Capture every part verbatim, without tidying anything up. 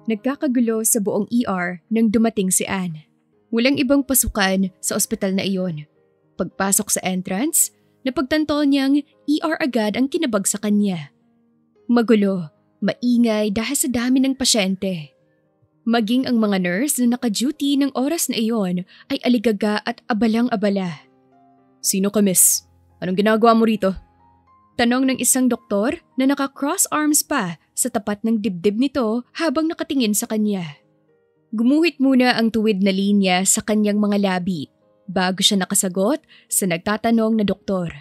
Nagkakagulo sa buong E R nang dumating si Anne. Walang ibang pasukan sa ospital na iyon. Pagpasok sa entrance, napagtanto niyang E R agad ang kinabag sa kanya. Magulo, maingay dahil sa dami ng pasyente. Maging ang mga nurse na naka-duty ng oras na iyon ay aligaga at abalang-abala. "Sino ka, miss? Anong ginagawa mo rito?" Tanong ng isang doktor na naka-cross arms pa sa tapat ng dibdib nito habang nakatingin sa kanya. Gumuhit muna ang tuwid na linya sa kanyang mga labi bago siya nakasagot sa nagtatanong na doktor.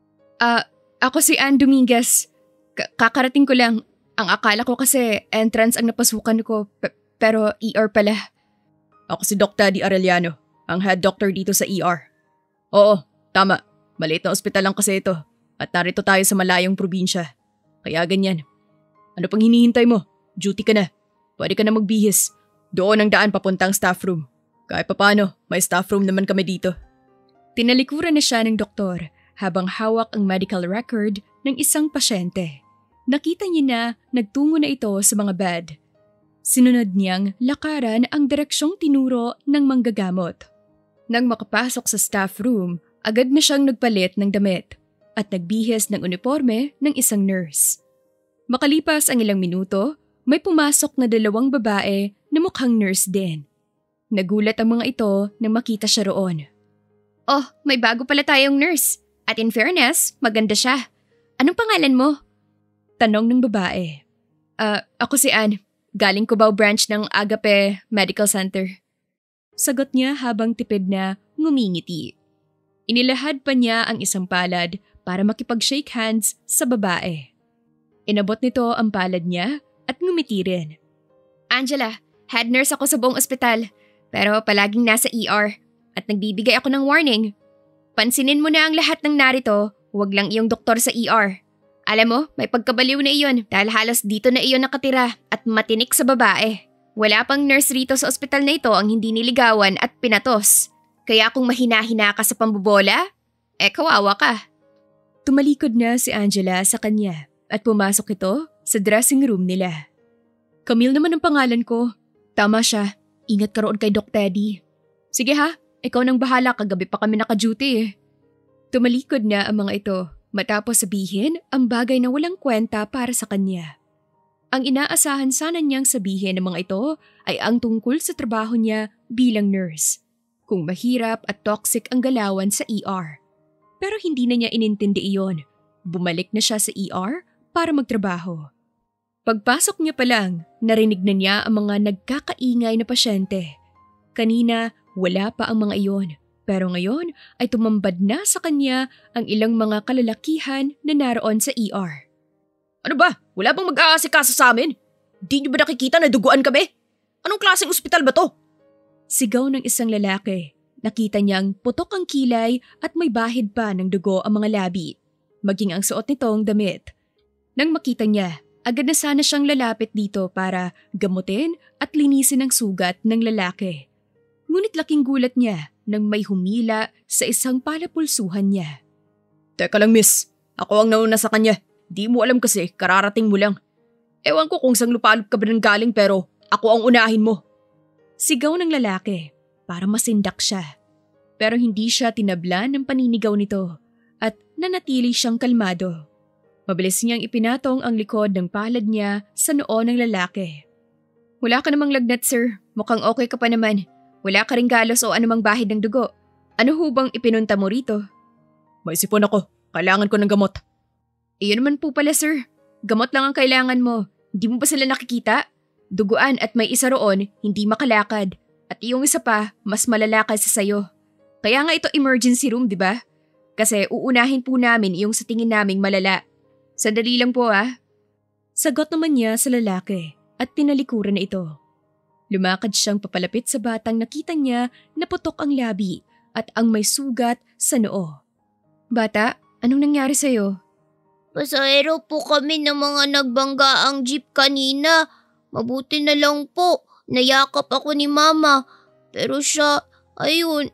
Ah, ako si Anne Dominguez. K- kakarating ko lang. Ang akala ko kasi entrance ang napasukan ko, p- pero E R pala. Ako si Doctor Di Arellano, ang head doctor dito sa E R. Oo, tama. Maliit na ospital lang kasi ito. At narito tayo sa malayong probinsya. Kaya ganyan. Ano pang hinihintay mo? Duty ka na. Pwede ka na magbihis. Doon ang daan papuntang staff room. Kahit papano, may staff room naman kami dito. Tinalikuran na siya ng doktor habang hawak ang medical record ng isang pasyente. Nakita niya na nagtungo na ito sa mga bed. Sinunod niyang lakaran ang direksyong tinuro ng manggagamot. Nang makapasok sa staff room, agad na siyang nagpalit ng damit at nagbihis ng uniforme ng isang nurse. Makalipas ang ilang minuto, may pumasok na dalawang babae na mukhang nurse din. Nagulat ang mga ito nang makita siya roon. "Oh, may bago pala tayong nurse. At in fairness, maganda siya. Anong pangalan mo?" Tanong ng babae. Ah, ako si Anne. Galing Cubao branch ng Agape Medical Center. Sagot niya habang tipid na ngumingiti. Inilahad pa niya ang isang palad para makipag-shake hands sa babae. Inabot nito ang palad niya at ngumiti rin. "Angela, head nurse ako sa buong ospital, pero palaging nasa E R at nagbibigay ako ng warning. Pansinin mo na ang lahat ng narito, huwag lang iyong doktor sa E R. Alam mo, may pagkabaliw na iyon dahil halos dito na iyon nakatira at matinik sa babae. Wala pang nurse rito sa ospital na ito ang hindi niligawan at pinatos. Kaya kung mahina-hina ka sa pambobola, eh kawawa ka." Tumalikod na si Angela sa kanya at pumasok ito sa dressing room nila. "Camille naman ang pangalan ko. Tama siya. Ingat ka roon kay Doc Teddy." "Sige ha, ikaw nang bahala, kagabi pa kami naka-duty eh." Tumalikod na ang mga ito matapos sabihin ang bagay na walang kwenta para sa kanya. Ang inaasahan sana niyang sabihin ng mga ito ay ang tungkol sa trabaho niya bilang nurse. Kung mahirap at toxic ang galawan sa E R. Pero hindi na niya inintindi iyon. Bumalik na siya sa E R para magtrabaho. Pagpasok niya pa lang, narinig na niya ang mga nagkakaingay na pasyente. Kanina, wala pa ang mga iyon. Pero ngayon ay tumambad na sa kanya ang ilang mga kalalakihan na naroon sa E R. "Ano ba? Wala bang mag-aasikaso sa amin? Di niyo ba nakikita na duguan kami? Anong klaseng ospital ba to?" Sigaw ng isang lalaki. Nakita niyang putok ang kilay at may bahid pa ng dugo ang mga labi, maging ang suot nitong damit. Nang makita niya, agad na sana siyang lalapit dito para gamutin at linisin ang sugat ng lalaki. Ngunit laking gulat niya nang may humila sa isang palapulsuhan niya. "Teka lang miss, ako ang nauna sa kanya. Di mo alam kasi, kararating mo lang. Ewan ko kung sang lupalop ka ba nang galing pero ako ang unahin mo." Sigaw ng lalaki para masindak siya. Pero hindi siya tinablan ng paninigaw nito at nanatili siyang kalmado. Mabilis niyang ipinatong ang likod ng palad niya sa noo ng lalaki. "Wala ka namang lagnat, sir. Mukhang okay ka pa naman. Wala ka ring galos o anumang bahid ng dugo. Ano hubang ipinunta mo rito?" "May sipon ako. Kailangan ko ng gamot." "Iyon naman po pala, sir. Gamot lang ang kailangan mo. Hindi mo ba sila nakikita? Duguan at may isa roon, hindi makalakad. At iyong isa pa, mas malala kaysa sayo. Kaya nga ito emergency room, di ba? Kasi uunahin po namin iyong sa tingin naming malala. Sandali lang po ah." Sagot naman niya sa lalaki at tinalikuran na ito. Lumakad siyang papalapit sa batang nakita niya na putok ang labi at ang may sugat sa noo. "Bata, anong nangyari sa'yo?" "Pasahero po kami ng mga nagbanggaang jeep kanina. Mabuti na lang po, nayakap ako ni Mama. Pero siya, ayun."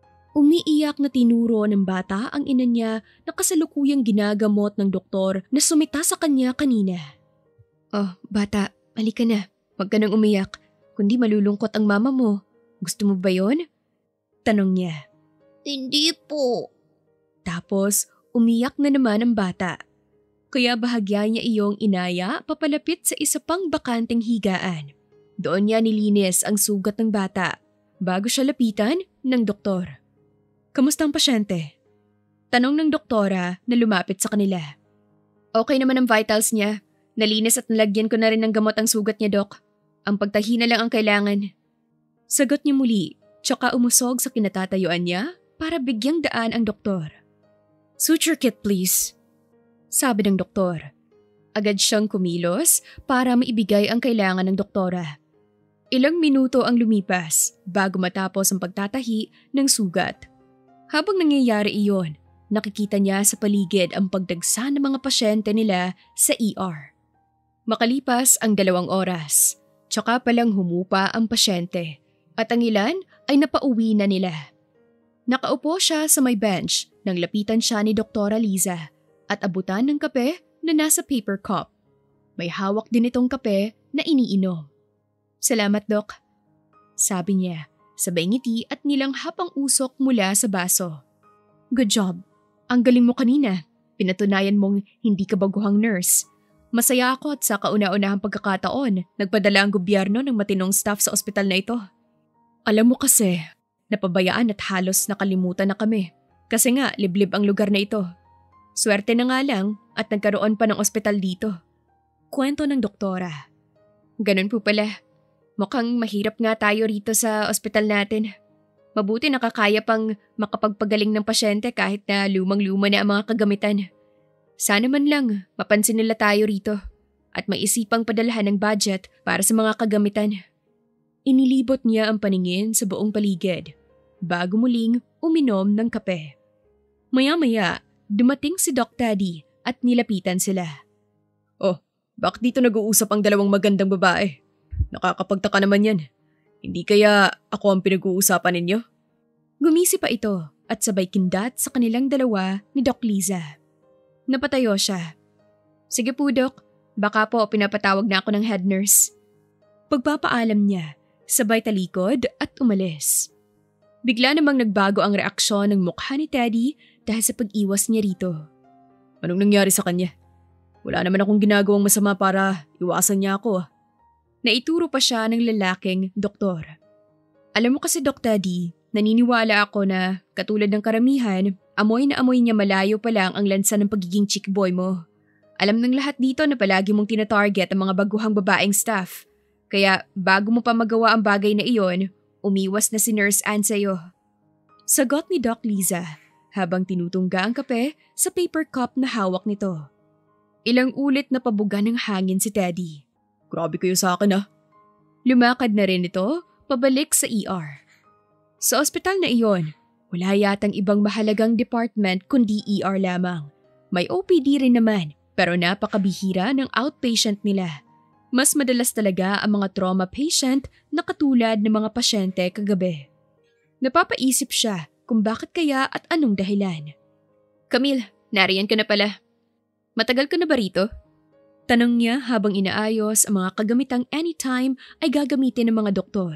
Umiiyak na tinuro ng bata ang ina niya na kasalukuyang ginagamot ng doktor na sumita sa kanya kanina. "Oh, bata, halika na. Huwag ka nang umiyak, kundi malulungkot ang mama mo. Gusto mo ba yon? Tanong niya. Hindi po. Tapos umiyak na naman ang bata. Kaya bahagya niya iyong inaya papalapit sa isa pang bakanteng higaan. Doon niya nilinis ang sugat ng bata bago siya lapitan ng doktor. Kamusta ang pasyente? Tanong ng doktora na lumapit sa kanila. Okay naman ang vitals niya. Nalinis at nalagyan ko na rin ng gamot ang sugat niya, Dok. Ang pagtahi na lang ang kailangan. Sagot niya muli, tsaka umusog sa kinatatayuan niya para bigyang daan ang doktor. Suture kit please. Sabi ng doktor. Agad siyang kumilos para maibigay ang kailangan ng doktora. Ilang minuto ang lumipas bago matapos ang pagtatahi ng sugat. Habang nangyayari iyon, nakikita niya sa paligid ang pagdagsa ng mga pasyente nila sa E R. Makalipas ang dalawang oras, tsaka palang humupa ang pasyente at ang ilan ay napauwi na nila. Nakaupo siya sa may bench nang lapitan siya ni Doktora Liza at abutan ng kape na nasa paper cup. May hawak din itong kape na iniinom. Salamat, Dok. Sabi niya, sabay ngiti at nilanghap ang usok mula sa baso. Good job. Ang galing mo kanina. Pinatunayan mong hindi ka baguhang nurse. Masaya ako at sa kauna-unahang pagkakataon, nagpadala ang gobyerno ng matinong staff sa ospital na ito. Alam mo kasi, napabayaan at halos nakalimutan na kami. Kasi nga, liblib ang lugar na ito. Swerte na nga lang at nagkaroon pa ng ospital dito. Kwento ng doktora. Ganun po pala. Mukhang mahirap nga tayo rito sa ospital natin. Mabuti nakakaya pang makapagpagaling ng pasyente kahit na lumang-luma na ang mga kagamitan. Sana man lang mapansin nila tayo rito at maisipang padalhan ng budget para sa mga kagamitan. Inilibot niya ang paningin sa buong paligid bago muling uminom ng kape. Maya-maya, dumating si Doc Teddy at nilapitan sila. Oh, bakit dito nag-uusap ang dalawang magandang babae? Nakakapagtaka naman yan. Hindi kaya ako ang pinag-uusapan ninyo? Gumisi pa ito at sabay kindat sa kanilang dalawa ni Doc Liza. Napatayo siya. Sige po, Doc. Baka po pinapatawag na ako ng head nurse. Pagpapaalam niya, sabay talikod at umalis. Bigla namang nagbago ang reaksyon ng mukha ni Teddy dahil sa pag-iwas niya rito. Anong nangyari sa kanya? Wala naman akong ginagawang masama para iwasan niya ako. Naituro pa siya ng lalaking doktor. Alam mo kasi, Doc Teddy, naniniwala ako na katulad ng karamihan, amoy na amoy niya malayo pa lang ang lansa ng pagiging chick boy mo. Alam ng lahat dito na palagi mong tinatarget ang mga baguhang babaeng staff. Kaya bago mo pa magawa ang bagay na iyon, umiwas na si Nurse Ann sa'yo. Sagot ni Doc Liza habang tinutungga ang kape sa paper cup na hawak nito. Ilang ulit na pabuga ng hangin si Teddy. Grabe kayo sa akin ah. Lumakad na rin ito pabalik sa E R. Sa ospital na iyon, wala yatang ibang mahalagang department kundi E R lamang. May O P D rin naman pero napakabihira ng outpatient nila. Mas madalas talaga ang mga trauma patient na katulad ng mga pasyente kagabi. Napapaisip siya kung bakit kaya at anong dahilan. Camille, nariyan ka na pala. Matagal ka na ba rito? Tanong niya habang inaayos ang mga kagamitang anytime ay gagamitin ng mga doktor.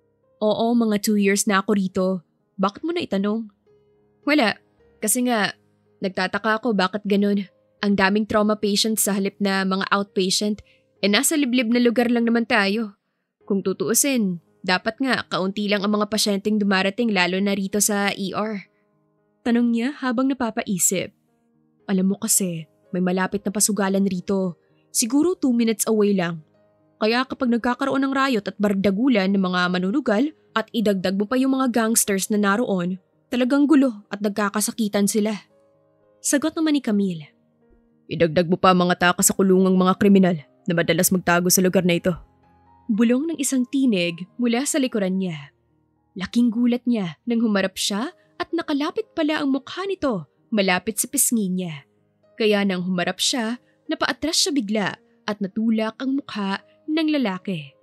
Oo, mga two years na ako rito. Bakit mo na itanong? Wala, kasi nga, nagtataka ako bakit ganun. Ang daming trauma patients sa halip na mga outpatient, eh nasa liblib na lugar lang naman tayo. Kung tutuusin, dapat nga kaunti lang ang mga pasyenteng dumarating lalo na rito sa E R. Tanong niya habang napapaisip. Alam mo kasi, may malapit na pasugalan rito. Siguro two minutes away lang. Kaya kapag nagkakaroon ng riot at bardagulan ng mga manunugal at idagdag mo pa yung mga gangsters na naroon, talagang gulo at nagkakasakitan sila. Sagot naman ni Camille. Idagdag mo pa mga takas sa kulungang mga kriminal na madalas magtago sa lugar na ito. Bulong ng isang tinig mula sa likuran niya. Laking gulat niya nang humarap siya at nakalapit pala ang mukha nito malapit sa pisngi niya. Kaya nang humarap siya, napaatras siya bigla at natulak ang mukha ng lalaki.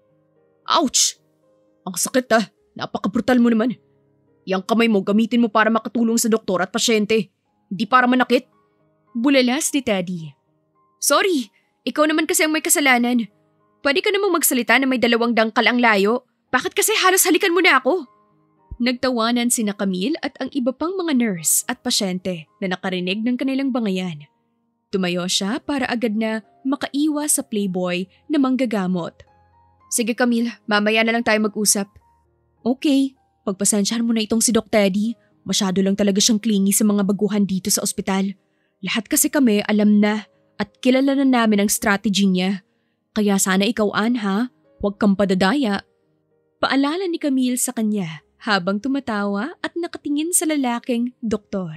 Ouch! Ang sakit ah! Napaka-brutal mo naman. Yang kamay mo gamitin mo para makatulong sa doktor at pasyente. Hindi para manakit. Bulalas ni Teddy. Sorry, ikaw naman kasi ang may kasalanan. Pwede ka namang magsalita na may dalawang dangkal ang layo. Bakit kasi halos halikan mo na ako? Nagtawanan sina Camille at ang iba pang mga nurse at pasyente na nakarinig ng kanilang bangayan. Tumayo siya para agad na makaiwas sa playboy na manggagamot. Sige Camille, mamaya na lang tayo mag-usap. Okay, pagpasensyahan mo na itong si Doc Teddy. Masyado lang talaga siyang clingy sa mga baguhan dito sa ospital. Lahat kasi kami alam na at kilala na namin ang strategy niya. Kaya sana ikaw, Ann, ha? Huwag kang padadaya. Paalala ni Camille sa kanya habang tumatawa at nakatingin sa lalaking doktor.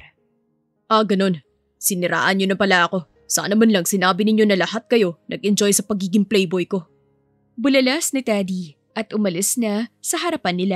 Ah, ganun. Siniraan niyo na pala ako. Sana man lang sinabi ninyo na lahat kayo nag-enjoy sa pagiging playboy ko. Bulalas ni Teddy at umalis na sa harapan nila.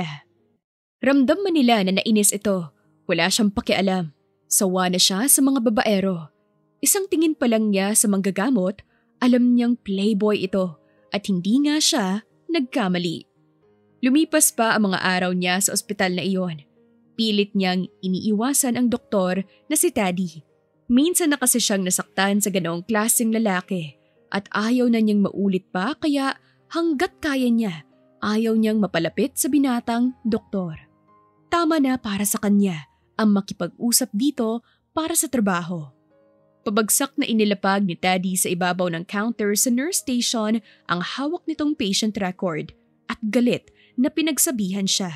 Ramdam man nila na nainis ito. Wala siyang pakialam. Sawa na siya sa mga babaero. Isang tingin pa lang niya sa manggagamot, alam niyang playboy ito at hindi nga siya nagkamali. Lumipas pa ang mga araw niya sa ospital na iyon. Pilit niyang iniiwasan ang doktor na si Teddy. Minsan na kasi siyang nasaktan sa ganoong klaseng lalaki at ayaw na niyang maulit pa kaya hanggat kaya niya, ayaw niyang mapalapit sa binatang doktor. Tama na para sa kanya ang makipag-usap dito para sa trabaho. Pabagsak na inilapag ni Teddy sa ibabaw ng counter sa nurse station ang hawak nitong patient record at galit na pinagsabihan siya.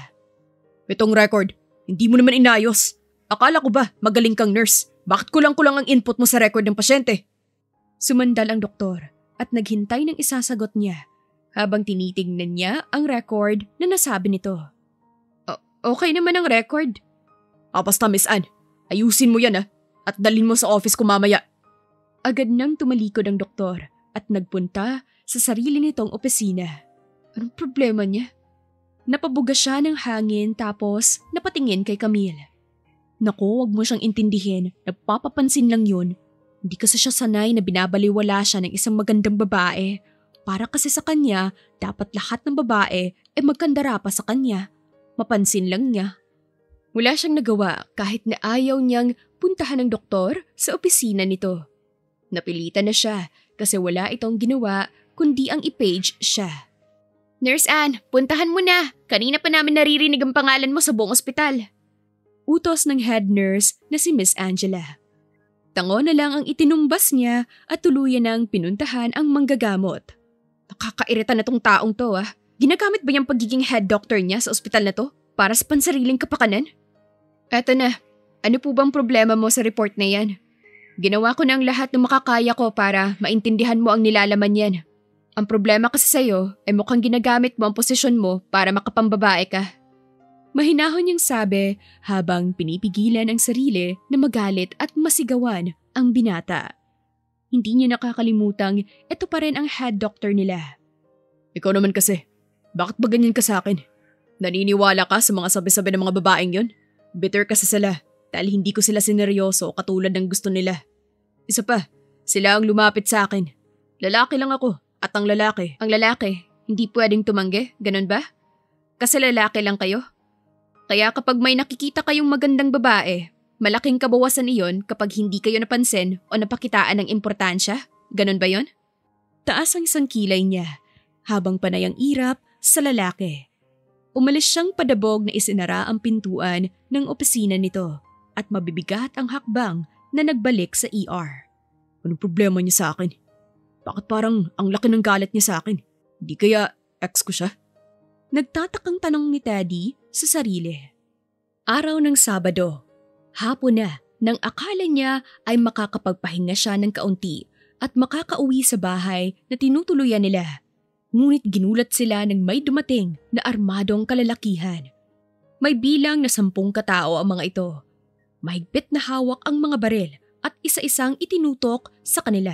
Itong record, hindi mo naman inayos. Akala ko ba magaling kang nurse? Bakit kulang-kulang ang input mo sa record ng pasyente? Sumandal ang doktor at naghintay ng isasagot niya habang tinitingnan niya ang record na nasabi nito. O- okay naman ang record. Ah, basta Miss Ann, ayusin mo yan ah, at dalhin mo sa office ko mamaya. Agad nang tumalikod ang doktor at nagpunta sa sarili nitong opisina. Anong problema niya? Napabuga siya ng hangin tapos napatingin kay Camille. Naku, wag mo siyang intindihin, nagpapapansin lang yun. Hindi kasi siya sanay na binabaliwala siya ng isang magandang babae. Para kasi sa kanya, dapat lahat ng babae ay magkandara pa sa kanya. Mapansin lang niya. Wala siyang nagawa kahit na ayaw niyang puntahan ng doktor sa opisina nito. Napilitan na siya kasi wala itong ginawa kundi ang i-page siya. Nurse Ann, puntahan mo na. Kanina pa namin naririnig ang pangalan mo sa buong ospital. Utos ng head nurse na si Miss Angela. Tango na lang ang itinumbas niya at tuluyan ng pinuntahan ang manggagamot. Nakakairita na tong taong to ah. Ginagamit ba yung pagiging head doctor niya sa ospital na to para sa pansariling kapakanan? Eto na, ano po bang problema mo sa report na yan? Ginawa ko na ang lahat ng makakaya ko para maintindihan mo ang nilalaman yan. Ang problema kasi sa'yo ay mukhang ginagamit mo ang posisyon mo para makapambabae ka. Mahinahon niyang sabi habang pinipigilan ang sarili na magalit at masigawan ang binata. Hindi niya nakakalimutang ito pa rin ang head doctor nila. Ikaw naman kasi, bakit ba ganyan ka sa akin? Naniniwala ka sa mga sabi-sabi ng mga babaeng yon? Bitter kasi sila dahil hindi ko sila sineryoso katulad ng gusto nila. Isa pa, sila ang lumapit sa akin. Lalaki lang ako at ang lalaki. Ang lalaki, hindi pwedeng tumanggi, ganun ba? Kasi lalaki lang kayo? Kaya kapag may nakikita kayong magandang babae, malaking kabawasan iyon kapag hindi kayo napansin o napakitaan ng importansya? Ganun ba yon? Taas ang isang kilay niya habang panay ang irap sa lalaki. Umalis siyang padabog na isinara ang pintuan ng opisina nito at mabibigat ang hakbang na nagbalik sa E R. Anong problema niya sa akin? Bakit parang ang laki ng galit niya sa akin? Di kaya ex ko siya? Nagtatakang tanong ni Teddy sa sarili. Araw ng Sabado, hapon na nang akala niya ay makakapagpahinga siya ng kaunti at makakauwi sa bahay na tinutuluyan nila. Ngunit ginulat sila ng may dumating na armadong kalalakihan. May bilang na sampung katao ang mga ito. Mahigpit na hawak ang mga baril at isa-isang itinutok sa kanila.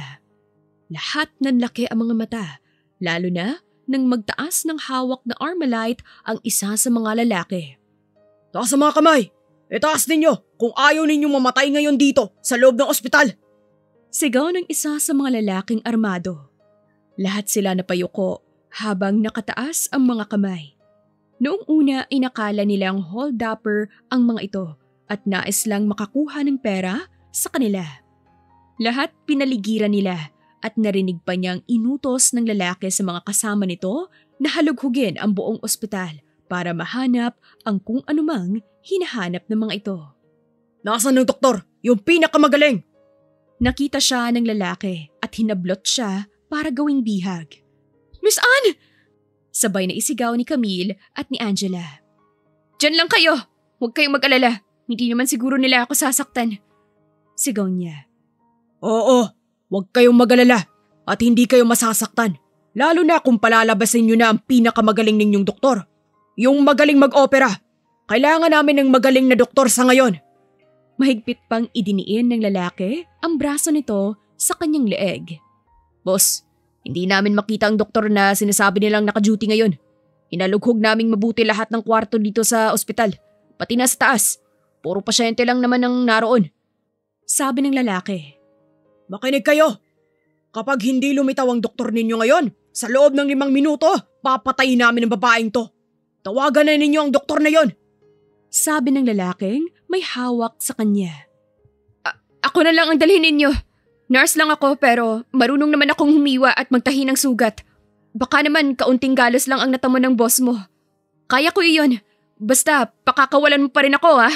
Lahat nanlaki ang mga mata, lalo na nang magtaas ng hawak na Armalite ang isa sa mga lalaki. Taas ang mga kamay! Itaas ninyo kung ayaw ninyong mamatay ngayon dito sa loob ng ospital! Sigaw ng isa sa mga lalaking armado. Lahat sila napayuko habang nakataas ang mga kamay. Noong una inakala nilang hold-upper ang mga ito at nais lang makakuha ng pera sa kanila. Lahat pinaligiran nila at narinig pa niyang inutos ng lalaki sa mga kasama nito na halughugin ang buong ospital para mahanap ang kung anumang hinahanap ng mga ito. Nasaan ng doktor? Yung pinakamagaling! Nakita siya ng lalaki at hinablot siya para gawing bihag. Miss Anne! Sabay na isigaw ni Camille at ni Angela. Diyan lang kayo! Huwag kayong mag-alala. Hindi naman siguro nila ako sasaktan. Sigaw niya. Oo, huwag kayong mag-alala at hindi kayo masasaktan. Lalo na kung palalabasin nyo na ang pinakamagaling ninyong doktor. Yung magaling mag-opera. Kailangan namin ng magaling na doktor sa ngayon. Mahigpit pang idiniin ng lalaki ang braso nito sa kanyang leeg. Boss, hindi namin makita ang doktor na sinasabi nilang naka-duty ngayon. Inalughog naming mabuti lahat ng kwarto dito sa ospital, pati na sa taas. Puro pasyente lang naman ang naroon. Sabi ng lalaki. Makinig kayo! Kapag hindi lumitaw ang doktor ninyo ngayon, sa loob ng limang minuto, papatayin namin ang babaeng to. Tawagan na ninyo ang doktor na yon. Sabi ng lalaking may hawak sa kanya. A- ako na lang ang dalhin ninyo. Nurse lang ako pero marunong naman akong humiwa at magtahi ng sugat. Baka naman kaunting galos lang ang natamo ng boss mo. Kaya ko iyon. Basta pakakawalan mo pa rin ako ha.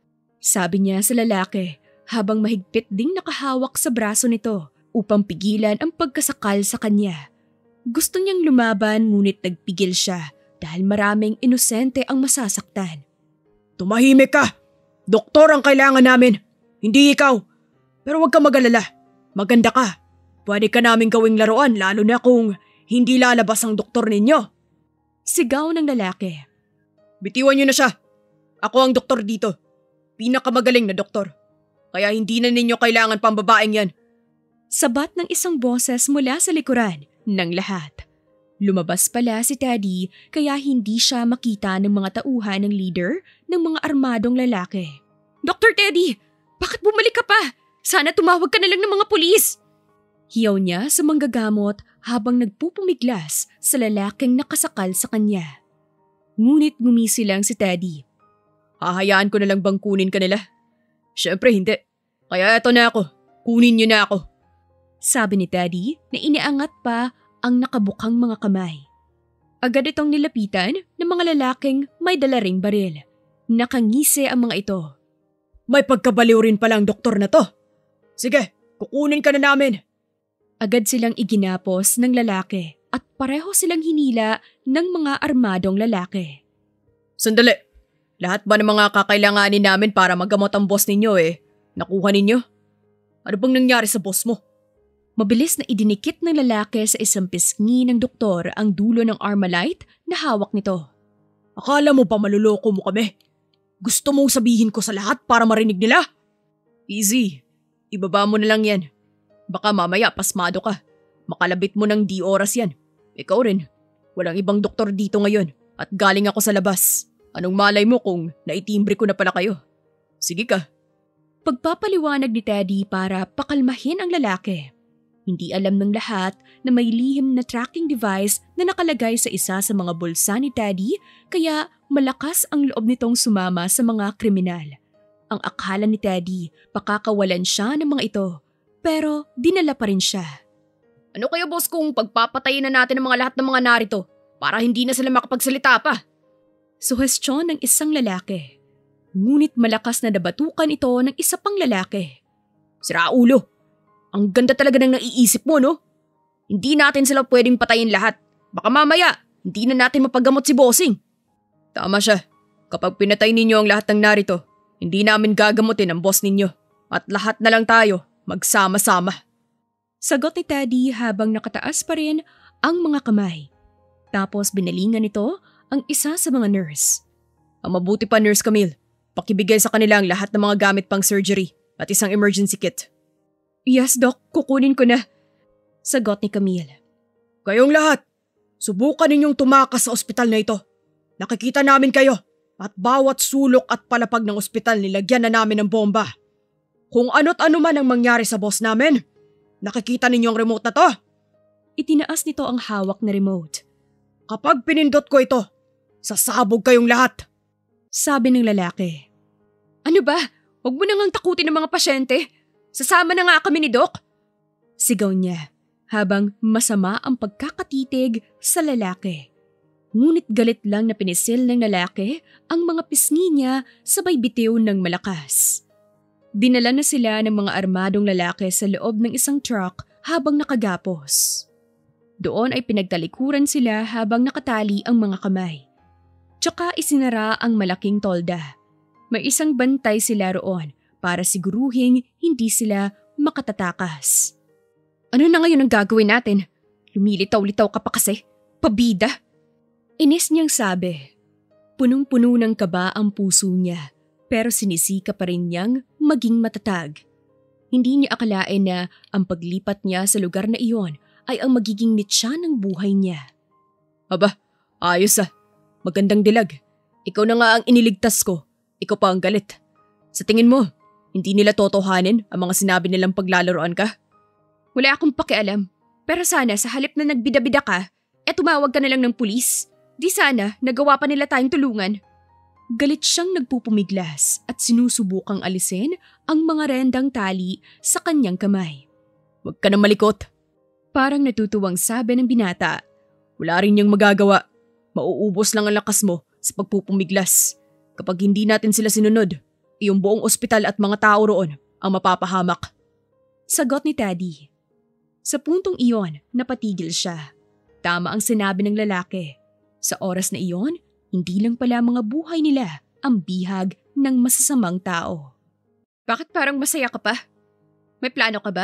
Sabi niya sa lalaki habang mahigpit ding nakahawak sa braso nito upang pigilan ang pagkasakal sa kanya. Gusto niyang lumaban ngunit nagpigil siya dahil maraming inosente ang masasaktan. Tumahimik ka! Doktor ang kailangan namin, hindi ikaw. Pero huwag ka mag-alala. Maganda ka. Pwede ka namin gawing laruan lalo na kung hindi lalabas ang doktor ninyo. Sigaw ng lalaki. Bitiwan niyo na siya. Ako ang doktor dito. Pinakamagaling na doktor. Kaya hindi na ninyo kailangan pang babaeng yan. Sabat ng isang boses mula sa likuran ng lahat. Lumabas pala si Teddy kaya hindi siya makita ng mga tauhan ng leader ng mga armadong lalaki. Doctor Teddy! Bakit bumalik ka pa? Sana tumawag ka na lang ng mga pulis! Hiyaw niya sa manggagamot habang nagpupumiglas sa lalaking nakasakal sa kanya. Ngunit ngumisi lang si Teddy. Hahayaan ko na lang bang kunin ka nila? Siyempre hindi. Kaya eto na ako. Kunin niyo na ako. Sabi ni Teddy na iniangat pa ang nakabukang mga kamay. Agad itong nilapitan ng mga lalaking may dala ring baril. Nakangisi ang mga ito. May pagkabaliw rin pala ang doktor na to. Sige, kukunin ka na namin. Agad silang iginapos ng lalaki at pareho silang hinila ng mga armadong lalaki. Sandali, lahat ba ng mga kakailanganin namin para magamot ang boss ninyo eh? Nakuha ninyo? Ano bang nangyari sa boss mo? Mabilis na idinikit ng lalaki sa isang pisngi ng doktor ang dulo ng Armalite na hawak nito. Akala mo pa maluloko mo kami? Gusto mong sabihin ko sa lahat para marinig nila? Easy. Ibaba mo na lang yan. Baka mamaya pasmado ka. Makalabit mo ng di oras yan. Ikaw rin. Walang ibang doktor dito ngayon at galing ako sa labas. Anong malay mo kung naitimbre ko na pala kayo? Sige ka. Pagpapaliwanag ni Teddy para pakalmahin ang lalaki. Hindi alam ng lahat na may lihim na tracking device na nakalagay sa isa sa mga bulsa ni Teddy kaya malakas ang loob nitong sumama sa mga kriminal. Ang akala ni Teddy pakakawalan siya ng mga ito pero dinala pa rin siya. Ano kaya boss kung pagpapatayin na natin ang mga lahat ng mga narito para hindi na sila makapagsalita pa? Suhestyon ng isang lalaki. Ngunit malakas na nabatukan ito ng isa pang lalaki. Sira ulo. Ang ganda talaga ng naiisip mo, no? Hindi natin sila pwedeng patayin lahat. Baka mamaya, hindi na natin mapagamot si bossing. Tama siya. Kapag pinatay ninyo ang lahat ng narito, hindi namin gagamutin ang boss ninyo. At lahat na lang tayo, magsama-sama. Sagot ni Teddy habang nakataas pa rin ang mga kamay. Tapos binalingan nito ang isa sa mga nurse. Ang mabuti pa, Nurse Camille. Pakibigay sa kanila ang lahat ng mga gamit pang surgery at isang emergency kit. Yes, Doc. Kukunin ko na. Sagot ni Camille. Kayong lahat, subukan ninyong tumakas sa ospital na ito. Nakikita namin kayo at bawat sulok at palapag ng ospital nilagyan na namin ng bomba. Kung ano't ano man ang mangyari sa boss namin, nakikita ninyo ang remote na to? Itinaas nito ang hawak na remote. Kapag pinindot ko ito, sasabog kayong lahat. Sabi ng lalaki. Ano ba? Huwag mo nang takutin ng mga pasyente. Sasama na nga kami ni Doc. Sigaw niya habang masama ang pagkakatitig sa lalaki. Ngunit galit lang na pinisil ng lalaki ang mga pisngi niya sabay bitiw ng malakas. Dinala na sila ng mga armadong lalaki sa loob ng isang truck habang nakagapos. Doon ay pinagtalikuran sila habang nakatali ang mga kamay. Tsaka isinara ang malaking tolda. May isang bantay sila roon para siguruhing hindi sila makatatakas. Ano na ngayon ang gagawin natin? Lumilitaw-litaw ka pa kasi. Pabida! Inis niyang sabi. Punong-puno ng kaba ang puso niya pero sinisika pa rin niyang maging matatag. Hindi niya akalain na ang paglipat niya sa lugar na iyon ay ang magiging mitya ng buhay niya. Aba, ayos ah. Magandang dilag. Ikaw na nga ang iniligtas ko. Ikaw pa ang galit. Sa tingin mo, hindi nila totohanin ang mga sinabi nilang paglalaroan ka? Wala akong pakialam. Pero sana sa halip na nagbida-bida ka, eh tumawag ka na lang ng pulis. Di sana nagawa pa nila tayong tulungan. Galit siyang nagpupumiglas at sinusubukang alisin ang mga rendang tali sa kanyang kamay. Huwag ka na malikot. Parang natutuwang sabi ng binata. Wala rin niyang magagawa. Mauubos lang ang lakas mo sa pagpupumiglas. Kapag hindi natin sila sinunod, iyong buong ospital at mga tao roon ang mapapahamak. Sagot ni Teddy. Sa puntong iyon, napatigil siya. Tama ang sinabi ng lalaki. Sa oras na iyon, hindi lang pala mga buhay nila ang bihag ng masasamang tao. Bakit parang masaya ka pa? May plano ka ba?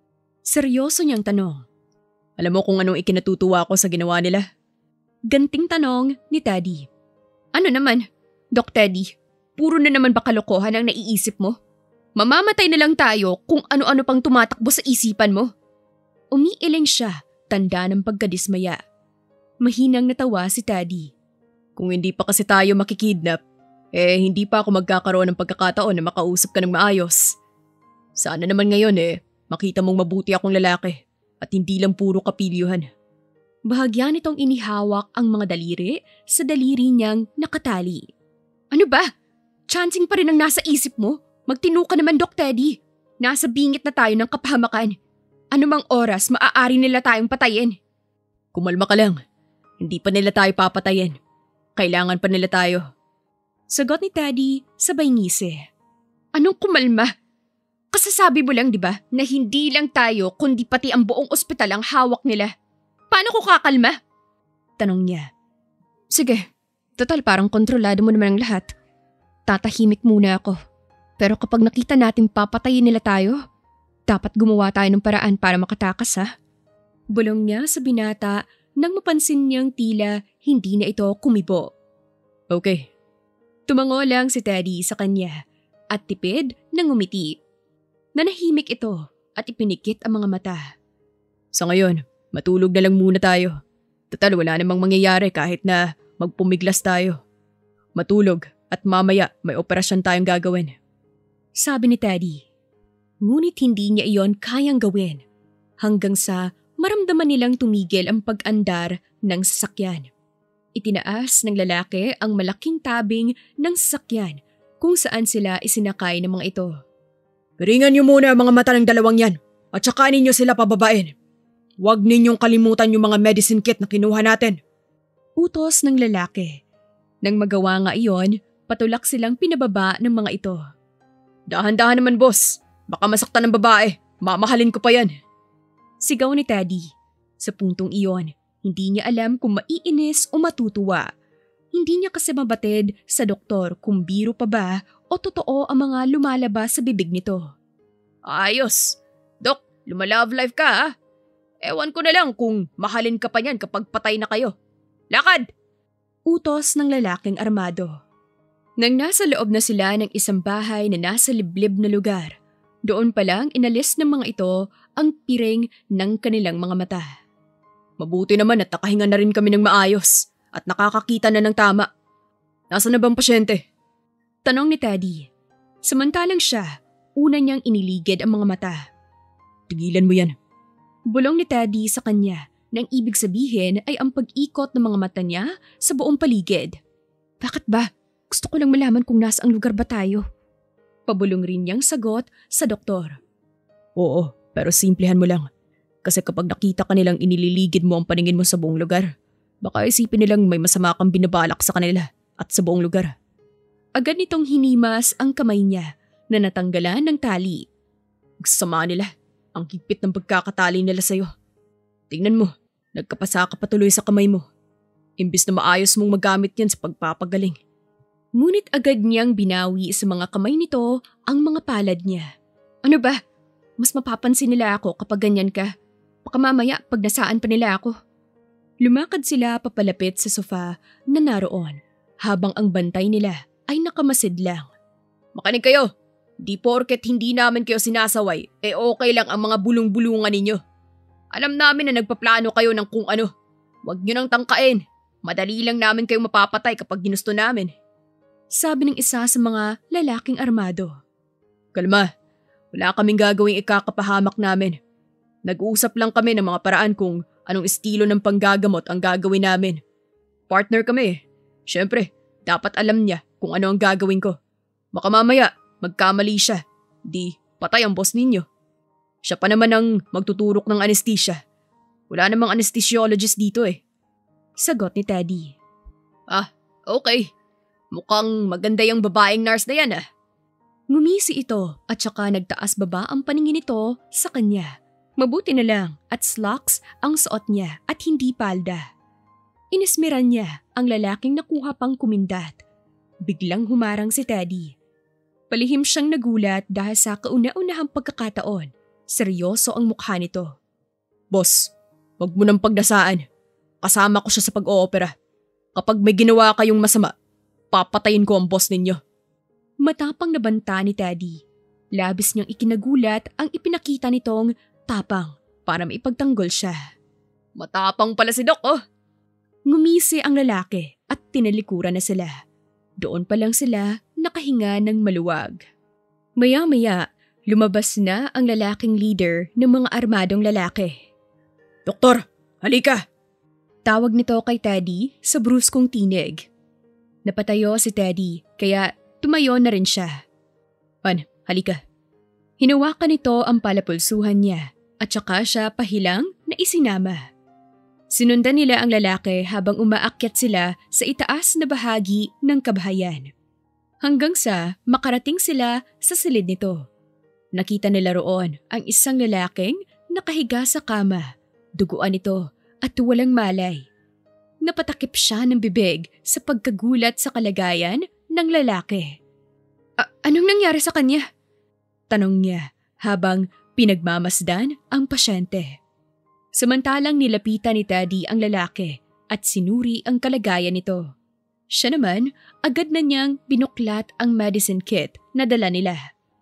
Seryoso niyang tanong. Alam mo kung anong ikinatutuwa ko sa ginawa nila? Ganting tanong ni Teddy. Ano naman, Doc Teddy? Puro na naman ba kalokohan ang naiisip mo? Mamamatay na lang tayo kung ano-ano pang tumatakbo sa isipan mo. Umiiling siya, tanda ng pagkadismaya. Mahinang natawa si Teddy. Kung hindi pa kasi tayo makikidnap, eh hindi pa ako magkakaroon ng pagkakataon na makausap ka ng maayos. Sana naman ngayon eh, makita mong mabuti akong lalaki at hindi lang puro kapilyuhan. Bahagya nitong inihawak ang mga daliri sa daliri niyang nakatali. Ano ba? Chancing pa rin ang nasa isip mo? Magtino ka naman, Doc Teddy. Nasa bingit na tayo ng kapahamakan. Anumang oras maaari nila tayong patayin. Kumalma ka lang. Hindi pa nila tayo papatayin. Kailangan pa nila tayo. Sagot ni Teddy sabay ngisi. Anong kumalma? Kasasabi mo lang di ba na hindi lang tayo kundi pati ang buong ospital ang hawak nila. Paano ko kakalma? Tanong niya. Sige, total parang kontrolado mo naman ang lahat. Tatahimik muna ako. Pero kapag nakita natin papatayin nila tayo, dapat gumawa tayo ng paraan para makatakas ha. Bulong niya sa binata nang mapansin niyang tila hindi na ito kumibo. Okay. Tumango lang si Teddy sa kanya at tipid na ngumiti. Nanahimik ito at ipinikit ang mga mata. Sa ngayon, matulog na lang muna tayo. Total wala namang mangyayari kahit na magpumiglas tayo. Matulog at mamaya may operasyon tayong gagawin. Sabi ni Teddy. Ngunit hindi niya iyon kayang gawin hanggang sa maramdaman nilang tumigil ang pag-andar ng sasakyan. Itinaas ng lalaki ang malaking tabing ng sasakyan kung saan sila isinakay ng mga ito. Ringan niyo muna ang mga mata ng dalawang yan at saka ninyo sila pababain. Huwag ninyong kalimutan yung mga medicine kit na kinuha natin. Utos ng lalaki. Nang magawa nga iyon, patulak silang pinababa ng mga ito. Dahan-dahan naman boss, baka masaktan ng babae, mamahalin ko pa yan. Sigaw ni Teddy. Sa puntong iyon, hindi niya alam kung maiinis o matutuwa. Hindi niya kasi mabatid sa doktor kung biro pa ba o totoo ang mga lumalabas sa bibig nito. Ayos! Dok, lumalove life ka ha? Ewan ko na lang kung mahalin ka pa niyan kapag patay na kayo. Lakad! Utos ng lalaking armado. Nang nasa loob na sila ng isang bahay na nasa liblib na lugar, doon pa lang inalis ng mga ito ang piring ng kanilang mga mata. Mabuti naman at nakahinga na rin kami ng maayos at nakakakita na ng tama. Nasaan na bang pasyente? Tanong ni Teddy. Samantalang siya, una niyang iniligid ang mga mata. Tigilan mo yan. Bulong ni Teddy sa kanya nang ibig sabihin ay ang pag-ikot ng mga mata niya sa buong paligid. Bakit ba? Gusto ko lang malaman kung nasaang lugar ba tayo. Pabulong rin niyang sagot sa doktor. Oo, pero simplihan mo lang. Kasi kapag nakita ka nilang inililigid mo ang paningin mo sa buong lugar, baka isipin nilang may masama kang binabalak sa kanila at sa buong lugar. Agad nitong hinimas ang kamay niya na natanggalan ng tali. Magsama nila. Ang higpit ng pagkakatali nila sa'yo. Tingnan mo, nagkapasa ka patuloy sa kamay mo. Imbis na maayos mong magamit yan sa pagpapagaling. Ngunit agad niyang binawi sa mga kamay nito ang mga palad niya. Ano ba? Mas mapapansin nila ako kapag ganyan ka. Baka mamaya pag nasaan pa nila ako. Lumakad sila papalapit sa sofa na naroon habang ang bantay nila ay nakamasid lang. Makinig kayo! Di porket hindi namin kayo sinasaway, eh okay lang ang mga bulong-bulungan ninyo. Alam namin na nagpaplano kayo ng kung ano. Huwag nyo nang tangkain. Madali lang namin kayo mapapatay kapag ginusto namin. Sabi ng isa sa mga lalaking armado. Kalma, wala kaming gagawing ikakapahamak namin. Nag-uusap lang kami ng mga paraan kung anong estilo ng panggagamot ang gagawin namin. Partner kami. Siyempre, dapat alam niya kung ano ang gagawin ko. Baka mamaya, magkamali siya. Di, patay ang boss ninyo. Siya pa naman ang magtuturok ng anesthesia. Wala namang anesthesiologist dito eh. Sagot ni Teddy. Ah, okay. Mukhang maganda yung babaeng nurse na yan ah. Ngumisi ito at saka nagtaas baba ang paningin nito sa kanya. Mabuti na lang at slacks ang suot niya at hindi palda. Inismiran niya ang lalaking nakuha pang kumindat. Biglang humarang si Teddy. Palihim siyang nagulat dahil sa kauna-unahang pagkakataon. Seryoso ang mukha nito. Boss, wag mo nang pagdasaan. Kasama ko siya sa pag-oopera. Kapag may ginawa kayong masama, papatayin ko ang boss ninyo. Matapang na banta ni Teddy. Labis niyang ikinagulat ang ipinakita nitong tapang para maipagtanggol siya. Matapang pala si Doc, oh! Ngumisi ang lalaki at tinalikuran na sila. Doon pa lang sila nakahinga ng maluwag. Maya-maya, lumabas na ang lalaking leader ng mga armadong lalaki. Doktor, halika! Tawag nito kay Teddy sa bruskong tinig. Napatayo si Teddy kaya tumayo na rin siya. An, halika. Hinawakan nito ang palapulsuhan niya at saka siya pahilang na isinama. Sinundan nila ang lalaki habang umaakyat sila sa itaas na bahagi ng kabahayan. Hanggang sa makarating sila sa silid nito. Nakita nila roon ang isang lalaking nakahiga sa kama. Duguan ito at walang malay. Napatakip siya ng bibig sa pagkagulat sa kalagayan ng lalaki. A- anong nangyari sa kanya? Tanong niya habang pinagmamasdan ang pasyente. Samantalang nilapitan ni Teddy ang lalaki at sinuri ang kalagayan nito. Siya naman agad na niyang binuklat ang medicine kit na dala nila.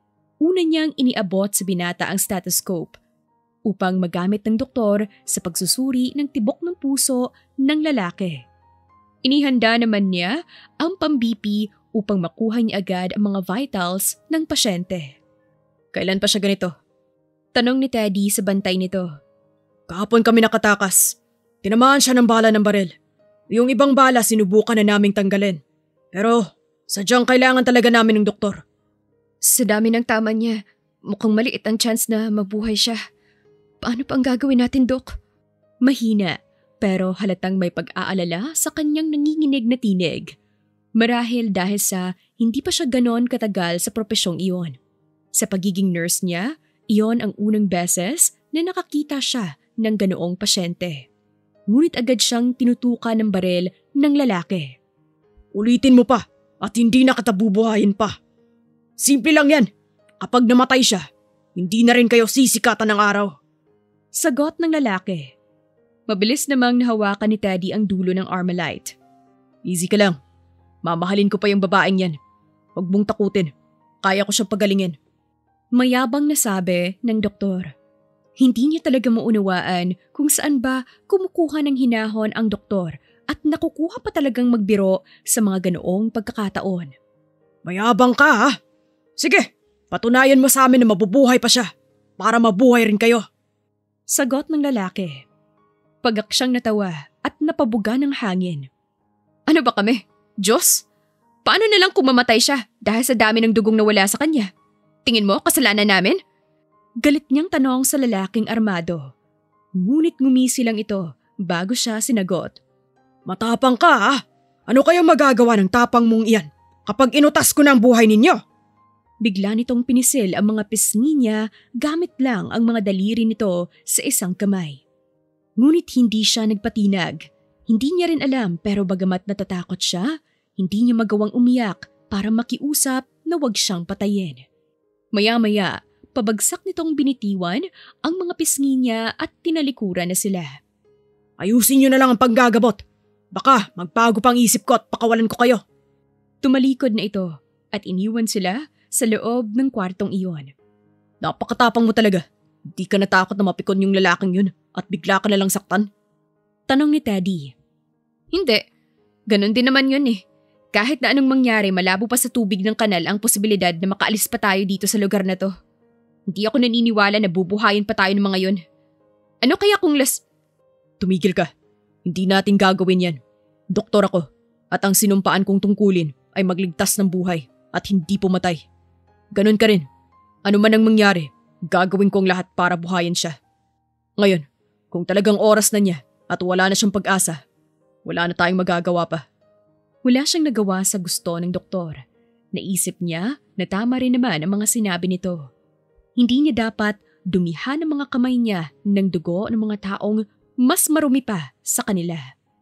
Una niyang iniabot sa binata ang stethoscope upang magamit ng doktor sa pagsusuri ng tibok ng puso ng lalaki. Inihanda naman niya ang pang-B P upang makuha niya agad ang mga vitals ng pasyente. Kailan pa siya ganito? Tanong ni Teddy sa bantay nito. Kahapon kami nakatakas. Tinamaan siya ng bala ng baril. Yung ibang bala sinubukan na naming tanggalin. Pero sadyang kailangan talaga namin ng doktor. Sa dami ng tama niya, mukhang maliit ang chance na mabuhay siya. Paano pa ang gagawin natin, Dok? Mahina, pero halatang may pag-aalala sa kanyang nanginginig na tinig. Marahil dahil sa hindi pa siya ganon katagal sa propesyong iyon. Sa pagiging nurse niya, iyon ang unang beses na nakakita siya ng ganoong pasyente. Ngunit agad siyang tinutukan ng baril ng lalaki. Ulitin mo pa at hindi na kita bubuhayin pa. Simple lang yan. Kapag namatay siya, hindi na rin kayo sisikatan ng araw. Sagot ng lalaki. Mabilis namang nahawakan ni Teddy ang dulo ng Armalite. Easy ka lang. Mamahalin ko pa yung babaeng yan. Huwag mong takutin. Kaya ko siyang pagalingin. Mayabang na sabi ng doktor. Hindi niya talaga maunawaan kung saan ba kumukuha ng hinahon ang doktor at nakukuha pa talagang magbiro sa mga ganoong pagkakataon. Mayabang ka ha? Sige, patunayan mo sa amin na mabubuhay pa siya para mabuhay rin kayo. Sagot ng lalaki. Pagaksyang natawa at napabuga ng hangin. Ano ba kami? Diyos? Paano na lang kung mamatay siya dahil sa dami ng dugong nawala sa kanya? Tingin mo kasalanan namin? Galit niyang tanong sa lalaking armado. Ngunit ngumisi lang ito bago siya sinagot. Matapang ka ha? Ano kaya magagawa ng tapang mong iyan kapag inutas ko ng buhay ninyo? Bigla nitong pinisil ang mga pisngi niya gamit lang ang mga daliri nito sa isang kamay. Ngunit hindi siya nagpatinag. Hindi niya rin alam pero bagamat natatakot siya, hindi niya magawang umiyak para makiusap na wag siyang patayin. Maya-maya, pabagsak nitong binitiwan ang mga pisngi niya at tinalikuran na sila. Ayusin niyo na lang ang panggagabot. Baka magbago pang isip ko at pakawalan ko kayo. Tumalikod na ito at iniwan sila sa loob ng kwartong iyon. Napakatapang mo talaga. Di ka natakot na mapikon yung lalaking yun at bigla ka na lang saktan? Tanong ni Teddy. Hindi. Ganon din naman yun eh. Kahit na anong mangyari, malabo pa sa tubig ng kanal ang posibilidad na makaalis pa tayo dito sa lugar na to. Hindi ako naniniwala na bubuhayin pa tayo ng mga yun. Ano kaya kung las... Tumigil ka. Hindi natin gagawin yan. Doktor ako at ang sinumpaan kong tungkulin ay magligtas ng buhay at hindi pumatay. Ganon ka rin. Ano man ang mangyari, gagawin kong lahat para buhayin siya. Ngayon, kung talagang oras na niya at wala na siyang pag-asa, wala na tayong magagawa pa. Wala siyang nagawa sa gusto ng doktor. Naisip niya na tama rin naman ang mga sinabi nito. Hindi niya dapat dumihan ang mga kamay niya ng dugo ng mga taong mas marumi pa sa kanila.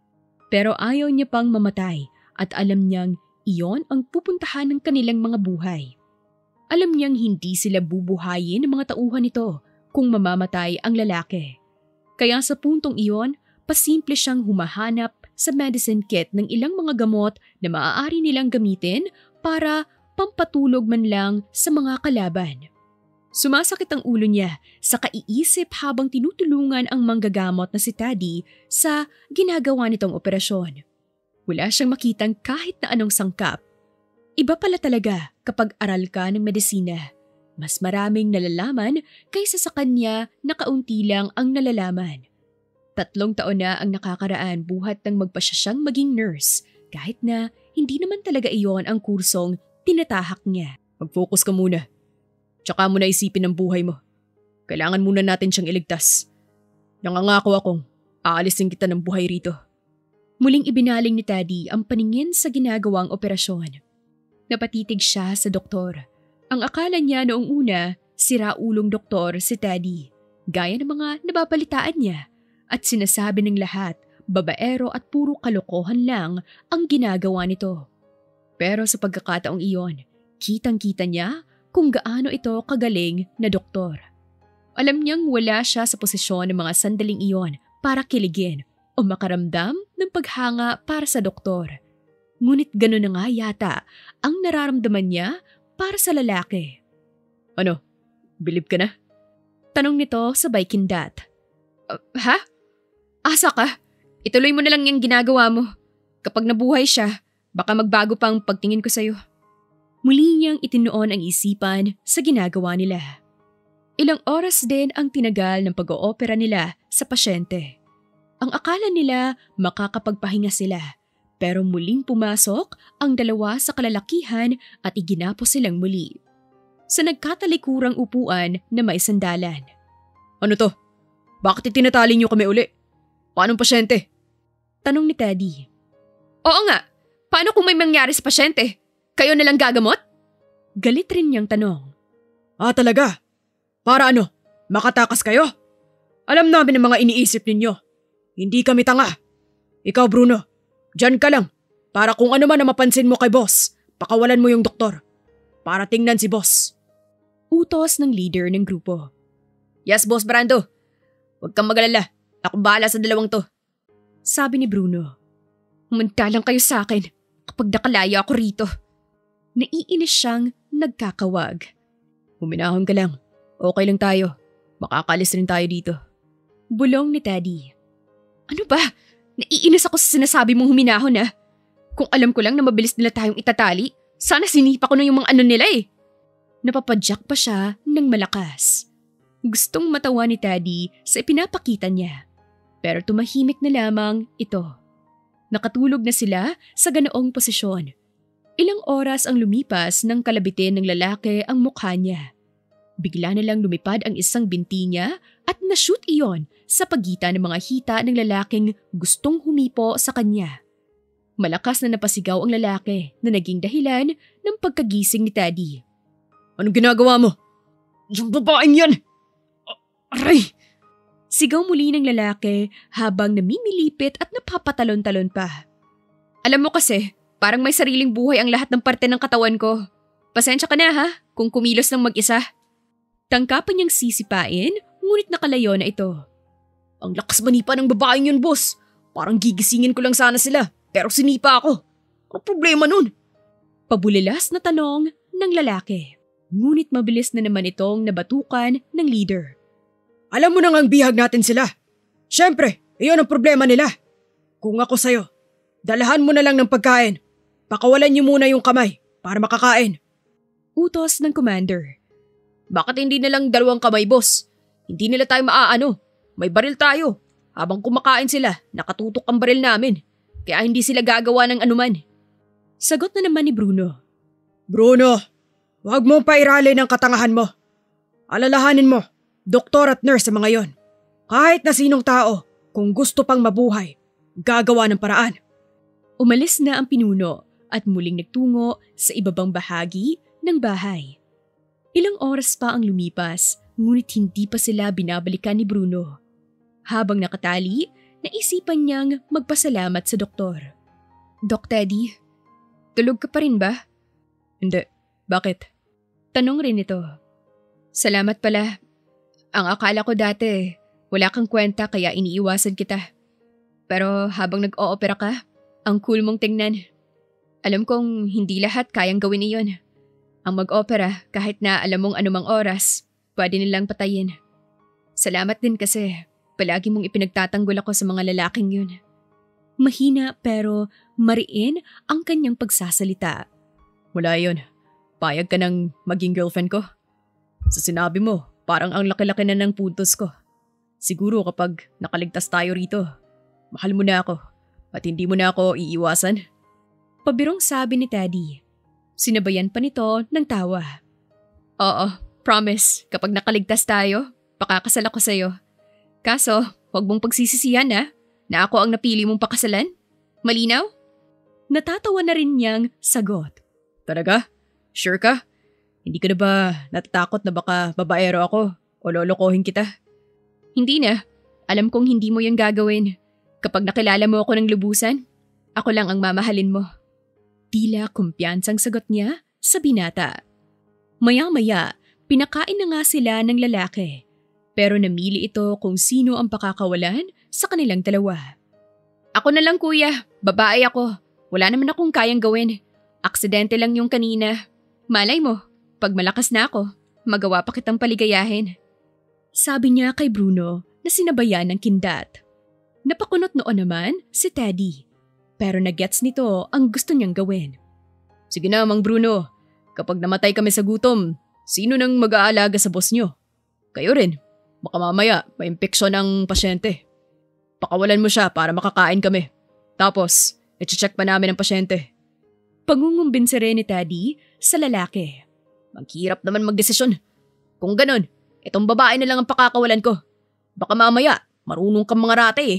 Pero ayaw niya pang mamatay at alam niyang iyon ang pupuntahan ng kanilang mga buhay. Alam niyang hindi sila bubuhayin ng mga tauhan nito kung mamamatay ang lalaki. Kaya sa puntong iyon, pasimple siyang humahanap sa medicine kit ng ilang mga gamot na maaari nilang gamitin para pampatulog man lang sa mga kalaban. Sumasakit ang ulo niya sa kaiisip habang tinutulungan ang manggagamot na si Teddy sa ginagawa nitong operasyon. Wala siyang makitang kahit na anong sangkap. Iba pala talaga kapag aral ka ng medisina. Mas maraming nalalaman kaysa sa kanya na kaunti lang ang nalalaman. Tatlong taon na ang nakakaraan buhat ng magpasya siyang maging nurse kahit na hindi naman talaga iyon ang kursong tinatahak niya. Mag-focus ka muna. Tsaka mo na isipin ang buhay mo. Kailangan muna natin siyang iligtas. Nangangako akong aalisin kita ng buhay rito. Muling ibinaling ni Teddy ang paningin sa ginagawang operasyon. Napatitig siya sa doktor. Ang akala niya noong una, sira-ulong doktor si Teddy. Gaya ng mga nababalitaan niya. At sinasabi ng lahat, babaero at puro kalokohan lang ang ginagawa nito. Pero sa pagkakataong iyon, kitang-kita niya kung gaano ito kagaling na doktor. Alam niyang wala siya sa posisyon ng mga sandaling iyon para kiligin o makaramdam ng paghanga para sa doktor. Ngunit gano'n na nga yata ang nararamdaman niya para sa lalaki. Ano? Believe ka na? Tanong nito sabay kindat. Uh, ha? Asa ka? Ituloy mo na lang yung ginagawa mo. Kapag nabuhay siya, baka magbago pang pagtingin ko sa'yo. Muli niyang itinuon ang isipan sa ginagawa nila. Ilang oras din ang tinagal ng pag-oopera nila sa pasyente. Ang akala nila makakapagpahinga sila, pero muling pumasok ang dalawa sa kalalakihan at iginapos silang muli. Sa nagkatalikurang upuan na may sandalan. Ano to? Bakit itinatali niyo kami uli? Paanong pasyente? Tanong ni Teddy. Oo nga, paano kung may mangyari sa pasyente? Kayo na lang gagamot? Galit rin niyang tanong. Ah talaga? Para ano? Makatakas kayo? Alam namin ang mga iniisip ninyo. Hindi kami tanga. Ikaw Bruno, dyan ka lang. Para kung ano man na mapansin mo kay boss, pakawalan mo yung doktor. Para tingnan si boss. Utos ng leader ng grupo. Yes, Boss Brando. Huwag kang magalala. Ako bahala sa dalawang to. Sabi ni Bruno. Humantalang kayo sa akin kapag nakalaya ako rito. Naiinis siyang nagkakawag. Huminahon ka lang. Okay lang tayo. Makakalis rin tayo dito. Bulong ni Teddy. Ano ba? Naiinis ako sa sinasabi mong huminahon ah. Kung alam ko lang na mabilis nila tayong itatali, sana sinipa ko na yung mga ano nila eh. Napapadyak pa siya ng malakas. Gustong matawa ni Teddy sa ipinapakita niya. Pero tumahimik na lamang ito. Nakatulog na sila sa ganoong posisyon. Ilang oras ang lumipas nang kalabitin ng lalaki ang mukha niya. Bigla na lang lumipad ang isang binti niya at nashoot iyon sa pagitan ng mga hita ng lalaking gustong humipo sa kanya. Malakas na napasigaw ang lalaki na naging dahilan ng pagkagising ni Teddy. Anong ginagawa mo? Yung babaeng yan! Aray! Sigaw muli ng lalaki habang namimilipit at napapatalon-talon pa. Alam mo kasi, parang may sariling buhay ang lahat ng parte ng katawan ko. Pasensya ka na ha, kung kumilos ng mag-isa. Tangkapan niyang sisipain, ngunit nakalayo na ito. Ang lakas manipa ng babaeng yun, boss. Parang gigisingin ko lang sana sila, pero sinipa ako. Ano problema nun? Pabulilas na tanong ng lalaki. Ngunit mabilis na naman itong nabatukan ng leader. Alam mo nang ang bihag natin sila. Siyempre, iyon ang problema nila. Kung ako sa'yo, dalahan mo na lang ng pagkain. Pakawalan niyo muna yung kamay para makakain. Utos ng commander. Bakit hindi na lang dalawang kamay, boss? Hindi nila tayo maaano. May baril tayo. Habang kumakain sila, nakatutok ang baril namin. Kaya hindi sila gagawa ng anuman. Sagot na naman ni Bruno. Bruno, huwag mong pairali ng katangahan mo. Alalahanin mo, doktor at nurse sa mga yon. Kahit na sinong tao, kung gusto pang mabuhay, gagawa ng paraan. Umalis na ang pinuno at muling nagtungo sa ibabang bahagi ng bahay. Ilang oras pa ang lumipas, ngunit hindi pa sila binabalikan ni Bruno. Habang nakatali, naisipan niyang magpasalamat sa doktor. Doc Teddy, tulog ka pa rin ba? Hindi. Bakit? Tanong rin ito. Salamat pala. Ang akala ko dati, wala kang kwenta kaya iniiwasan kita. Pero habang nag-oopera ka, ang cool mong tingnan. Alam kong hindi lahat kayang gawin iyon. Ang mag-opera kahit na alam mong anumang oras, pwede nilang patayin. Salamat din kasi palagi mong ipinagtatanggol ako sa mga lalaking yun. Mahina pero mariin ang kanyang pagsasalita. Wala yun. Payag ka ng maging girlfriend ko. Sa sinabi mo, parang ang laki-laki na ng puntos ko. Siguro kapag nakaligtas tayo rito, mahal mo na ako at hindi mo na ako iiwasan. Pabirong sabi ni Teddy. Sinabayan pa nito ng tawa. Oo, promise, kapag nakaligtas tayo, pakakasal ako sa'yo. Kaso, huwag mong pagsisisihan ha, na ako ang napili mong pakasalan. Malinaw? Natatawa na rin niyang sagot. Talaga? Sure ka? Hindi ka na ba natatakot na baka babaero ako o lolokohin kita? Hindi na. Alam kong hindi mo yung gagawin. Kapag nakilala mo ako ng lubusan, ako lang ang mamahalin mo. Tila kumpiyansang sagot niya sa binata. Maya-maya, pinakain na nga sila ng lalaki. Pero namili ito kung sino ang pakakawalan sa kanilang dalawa. Ako na lang kuya, babae ako. Wala naman akong kayang gawin. Aksidente lang yung kanina. Malay mo, pag malakas na ako, magawa pa kitang paligayahin. Sabi niya kay Bruno na sinabayan ng kindat. Napakunot noon naman si Teddy. Pero nagets nito ang gusto niyang gawin. Sige na, Mang Bruno. Kapag namatay kami sa gutom, sino nang mag-aalaga sa boss niyo? Kayo rin. Baka mamaya may impeksyon ng pasyente. Pakawalan mo siya para makakain kami. Tapos, i-check pa namin ang pasyente. Pangungumbinsi rin ni Teddy sa lalaki. Maghirap naman magdesisyon. Kung ganon, itong babae na lang ang pakakawalan ko. Baka mamaya, marunong kang mga rate eh.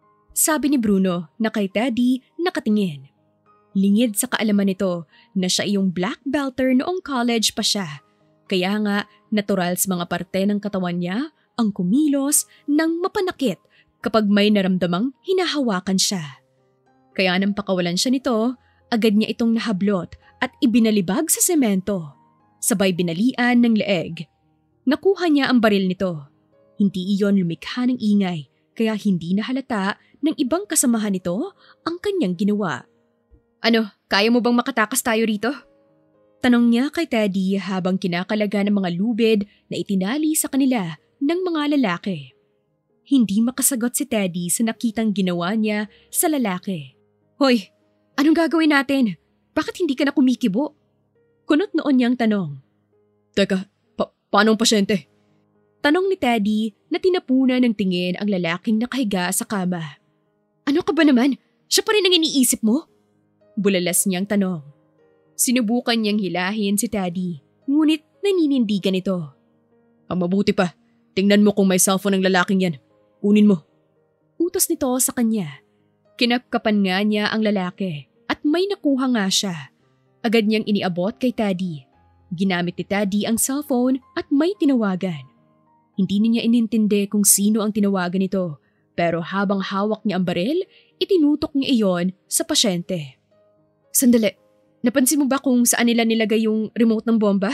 Sabi ni Bruno na kay Teddy nakatingin. Lingid sa kaalaman nito na siya iyong black belter noong college pa siya. Kaya nga natural sa mga parte ng katawan niya ang kumilos ng mapanakit kapag may naramdamang hinahawakan siya. Kaya nang pakawalan siya nito, agad niya itong nahablot at ibinalibag sa semento. Sabay binalian ng leeg. Nakuha niya ang baril nito. Hindi iyon lumikha ng ingay kaya hindi nahalata ng ibang kasamahan nito ang kanyang ginawa. Ano, kaya mo bang makatakas tayo rito? Tanong niya kay Teddy habang kinakalaga ng mga lubid na itinali sa kanila ng mga lalaki. Hindi makasagot si Teddy sa nakitang ginawa niya sa lalaki. Hoy, anong gagawin natin? Bakit hindi ka na kumikibo? Kunot noon niyang tanong. Teka, pa- paano ang pasyente? Tanong ni Teddy na tinapunan ng tingin ang lalaking nakahiga sa kama. Ano ka ba naman? Siya pa rin ang iniisip mo? Bulalas niyang tanong. Sinubukan niyang hilahin si Teddy, ngunit naninindigan ito. Ang mabuti pa, tingnan mo kung may cellphone ng lalaking yan. Kunin mo. Utos nito sa kanya. Kinapkapan nga niya ang lalaki at may nakuha nga siya. Agad niyang iniabot kay Teddy. Ginamit ni Teddy ang cellphone at may tinawagan. Hindi niya inintindi kung sino ang tinawagan nito, pero habang hawak niya ang baril, itinutok niya iyon sa pasyente. Sandali, napansin mo ba kung saan nila nilagay yung remote ng bomba?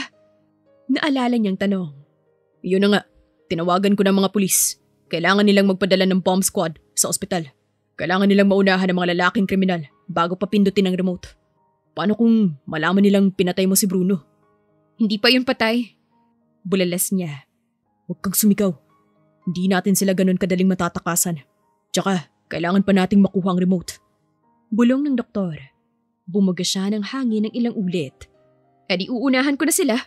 Naalala niyang tanong. Yun na nga, tinawagan ko ng mga pulis. Kailangan nilang magpadala ng bomb squad sa ospital. Kailangan nilang maunahan ng mga lalaking kriminal bago pa pindutin ang remote. Paano kung malaman nilang pinatay mo si Bruno? Hindi pa yun patay. Bulalas niya. Huwag kang sumigaw. Hindi natin sila ganun kadaling matatakasan. Tsaka, kailangan pa nating makuha ang remote. Bulong ng doktor. Bumuga siya ng hangin ng ilang ulit. E di uunahan ko na sila.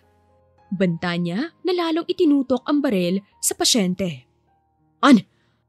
Banta niya na lalong itinutok ang baril sa pasyente. An!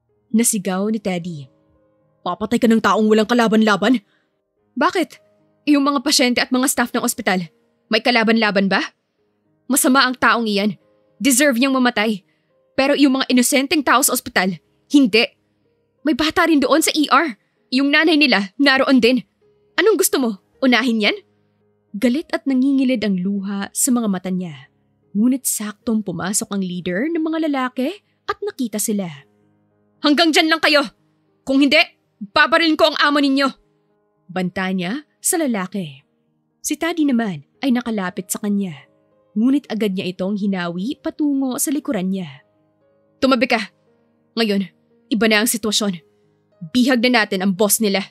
Nasigaw ni Teddy. Papatay ka ng taong walang kalaban-laban? Bakit? Yung mga pasyente at mga staff ng ospital, may kalaban-laban ba? Masama ang taong iyan. Deserve niyang mamatay. Pero yung mga inosenteng tao sa ospital, hindi. May bata rin doon sa E R. Yung nanay nila, naroon din. Anong gusto mo? Unahin yan? Galit at nangingilid ang luha sa mga mata niya. Ngunit saktong pumasok ang leader ng mga lalaki at nakita sila. Hanggang dyan lang kayo! Kung hindi, babarilin ko ang amo ninyo! Banta niya sa lalaki. Si Teddy naman ay nakalapit sa kanya. Ngunit agad niya itong hinawi patungo sa likuran niya. Tumabi ka! Ngayon, iba na ang sitwasyon. Bihag na natin ang boss nila.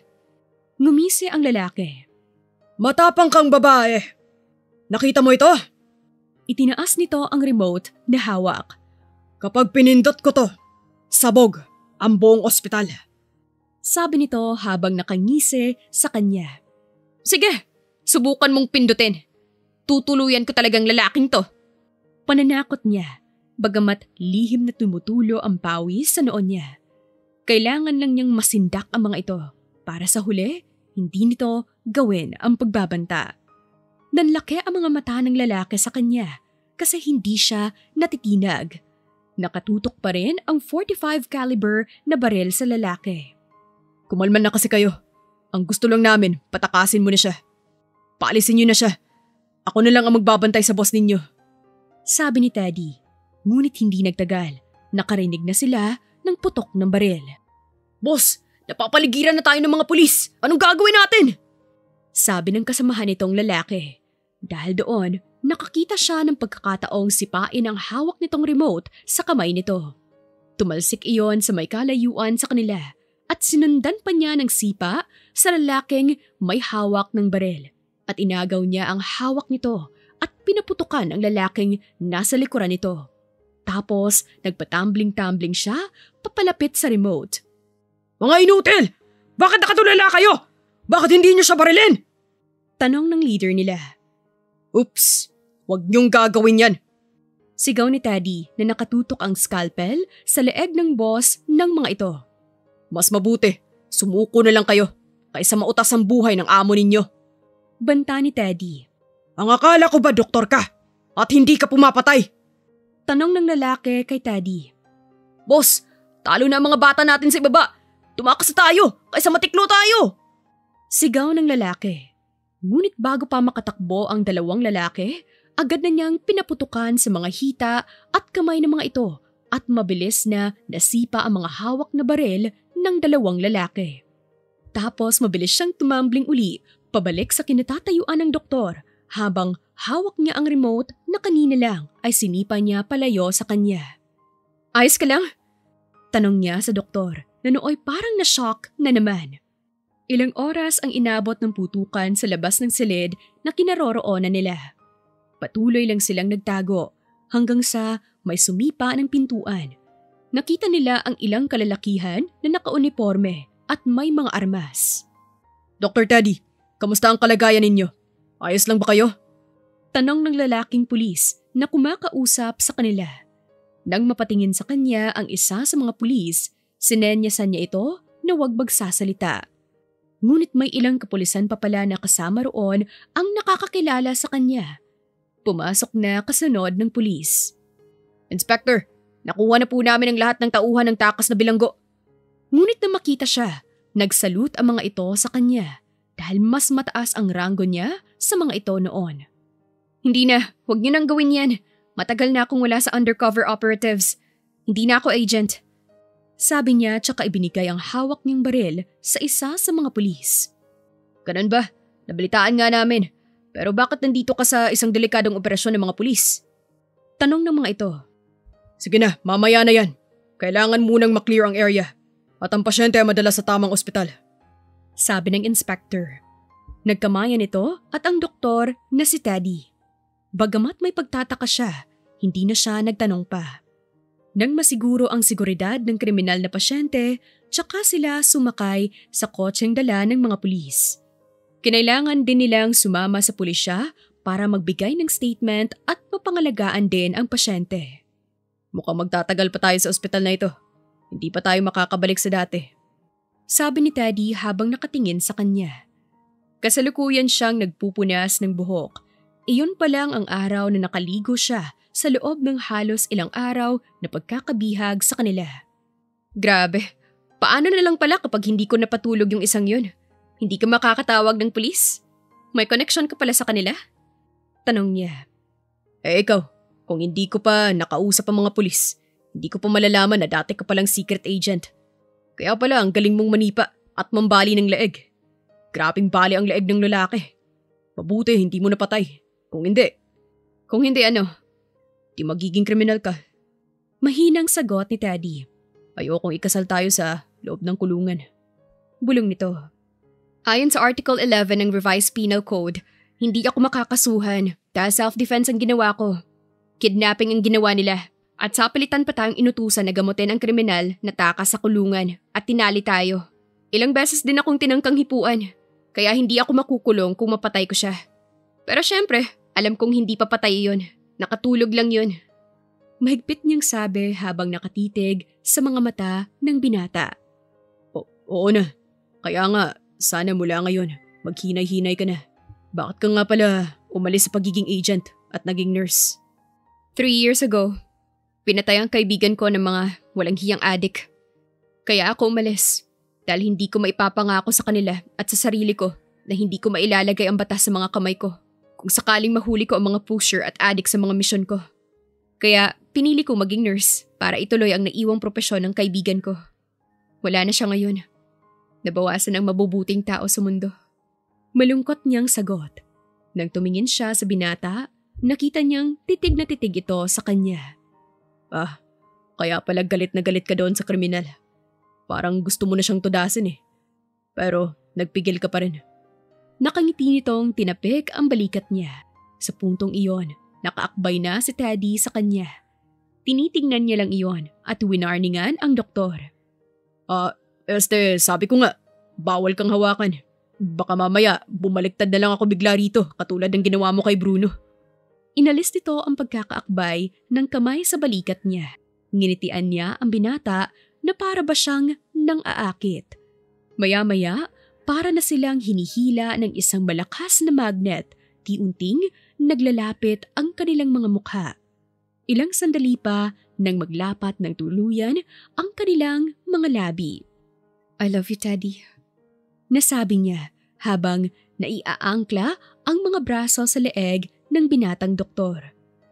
Ngumisi ang lalaki. Matapang kang babae! Nakita mo ito? Itinaas nito ang remote na hawak. Kapag pinindot ko to, sabog ang buong ospital. Sabi nito habang nakangisi sa kanya. Sige, subukan mong pindutin. Tutuluyan ko talagang lalaking to. Pananakot niya, bagamat lihim na tumutulo ang pawis sa noon niya. Kailangan lang niyang masindak ang mga ito para sa huli, hindi nito gawin ang pagbabanta. Nanlaki ang mga mata ng lalaki sa kanya kasi hindi siya natitinag. Nakatutok pa rin ang forty-five caliber na baril sa lalaki. Kumalman na kasi kayo. Ang gusto lang namin, patakasin mo na siya. Paalisin niyo na siya. Ako na lang ang magbabantay sa boss ninyo. Sabi ni Teddy. Ngunit hindi nagtagal. Nakarinig na sila ng putok ng baril. Boss, napapaligiran na tayo ng mga pulis. Anong gagawin natin? Sabi ng kasamahan nitong lalaki. Dahil doon, nakakita siya ng pagkakataong sipain ang hawak nitong remote sa kamay nito. Tumalsik iyon sa may kalayuan sa kanila at sinundan pa niya ng sipa sa lalaking may hawak ng baril at inagaw niya ang hawak nito at pinaputukan ang lalaking nasa likuran nito. Tapos nagpatumbling-tumbling siya papalapit sa remote. Mga inutil! Bakit nakatulala kayo? Bakit hindi niyo siya barilin? Tanong ng leader nila. Oops, wag niyong gagawin yan. Sigaw ni Teddy na nakatutok ang scalpel sa leeg ng boss ng mga ito. Mas mabuti, sumuko na lang kayo kaysa mautas ang buhay ng amo ninyo. Banta ni Teddy. Ang akala ko ba doktor ka at hindi ka pumapatay? Tanong ng lalaki kay Teddy. Boss, talo na ang mga bata natin sa ibaba. Tumakas na tayo kaysa matiklo tayo. Sigaw ng lalaki. Ngunit bago pa makatakbo ang dalawang lalaki, agad na niyang pinaputukan sa mga hita at kamay ng mga ito at mabilis na nasipa ang mga hawak na baril ng dalawang lalaki. Tapos mabilis siyang tumambling uli pabalik sa kinatatayuan ng doktor habang hawak niya ang remote na kanina lang ay sinipa niya palayo sa kanya. Ayos ka lang? Tanong niya sa doktor na nooy parang na-shock na naman. Ilang oras ang inabot ng putukan sa labas ng silid na kinaroroonan nila. Patuloy lang silang nagtago hanggang sa may sumipa ng pintuan. Nakita nila ang ilang kalalakihan na nakauniforme at may mga armas. Doctor Teddy, kamusta ang kalagayan ninyo? Ayos lang ba kayo? Tanong ng lalaking pulis na kumakausap sa kanila. Nang mapatingin sa kanya ang isa sa mga pulis, sinenyasan niya ito na huwag magsasalita. Ngunit may ilang kapulisan pa pala na kasama roon ang nakakakilala sa kanya. Pumasok na kasunod ng pulis. Inspector, nakuha na po namin ang lahat ng tauhan ng takas na bilanggo. Ngunit nang makita siya, nagsalute ang mga ito sa kanya dahil mas mataas ang ranggo niya sa mga ito noon. Hindi na, huwag niyo nang gawin yan. Matagal na akong wala sa undercover operatives. Hindi na ako agent. Sabi niya tsaka ibinigay ang hawak niyang baril sa isa sa mga pulis. Ganun ba? Nabalitaan nga namin. Pero bakit nandito ka sa isang delikadong operasyon ng mga pulis? Tanong ng mga ito. Sige na, mamaya na yan. Kailangan munang maklear ang area. At ang pasyente ay madala sa tamang ospital. Sabi ng inspector. Nagkamayan ito at ang doktor na si Teddy. Bagamat may pagtataka siya, hindi na siya nagtanong pa. Nang masiguro ang seguridad ng kriminal na pasyente, tsaka sila sumakay sa kotseng dala ng mga pulis. Kinailangan din nilang sumama sa pulisya para magbigay ng statement at mapangalagaan din ang pasyente. Mukhang magtatagal pa tayo sa ospital na ito. Hindi pa tayo makakabalik sa dati. Sabi ni Teddy habang nakatingin sa kanya. Kasalukuyan siyang nagpupunas ng buhok. Iyon pa lang ang araw na nakaligo siya sa loob ng halos ilang araw na pagkakabihag sa kanila. Grabe, paano na lang pala kapag hindi ko napatulog yung isang yun? Hindi ka makakatawag ng pulis? May connection ka pala sa kanila? Tanong niya. Eh ikaw, kung hindi ko pa nakausap ang mga pulis, hindi ko pa malalaman na dati ka palang secret agent. Kaya pala ang galing mong manipa at mambali ng leeg. Grabing bali ang leeg ng lalaki. Mabuti hindi mo napatay. Kung hindi, kung hindi ano, di magiging kriminal ka. Mahinang sagot ni Teddy. Ayokong ikasal tayo sa loob ng kulungan. Bulong nito. Ayon sa Article eleven ng Revised Penal Code, hindi ako makakasuhan dahil self-defense ang ginawa ko. Kidnapping ang ginawa nila at sa palitan pa tayong inutusan na gamutin ang kriminal na takas sa kulungan at tinali tayo. Ilang beses din akong tinangkang hipuan, kaya hindi ako makukulong kung mapatay ko siya. Pero syempre, alam kong hindi papatay yun. Nakatulog lang yun. Mahigpit niyang sabi habang nakatitig sa mga mata ng binata. O, oo na. Kaya nga, sana mula ngayon, maghinay-hinay ka na. Bakit ka nga pala umalis sa pagiging agent at naging nurse? Three years ago, pinatay ang kaibigan ko ng mga walang hiyang adik. Kaya ako umalis dahil hindi ko maipapangako sa kanila at sa sarili ko na hindi ko mailalagay ang batas sa mga kamay ko kung sakaling mahuli ko ang mga pusher at adik sa mga misyon ko. Kaya pinili ko maging nurse para ituloy ang naiwang propesyon ng kaibigan ko. Wala na siya ngayon. Nabawasan ang mabubuting tao sa mundo. Malungkot niyang sagot. Nang tumingin siya sa binata, nakita niyang titig na titig ito sa kanya. Ah, kaya pala galit na galit ka doon sa kriminal. Parang gusto mo na siyang tudasin eh. Pero nagpigil ka pa rin. Nakangiti nitong tinapik ang balikat niya. Sa puntong iyon, nakaakbay na si Teddy sa kanya. Tinitingnan niya lang iyon at winarningan ang doktor. Ah, este, sabi ko nga, bawal kang hawakan. Baka mamaya, bumaliktad na lang ako bigla rito katulad ng ginawa mo kay Bruno. Inalis nito ang pagkakaakbay ng kamay sa balikat niya. Nginitian niya ang binata na para ba siyang nang aakit. Maya-maya, para na silang hinihila ng isang malakas na magnet, ti-unting naglalapit ang kanilang mga mukha. Ilang sandali pa nang maglapat ng tuluyan ang kanilang mga labi. I love you, Teddy. Nasabi niya habang naiaangkla ang mga braso sa leeg ng binatang doktor.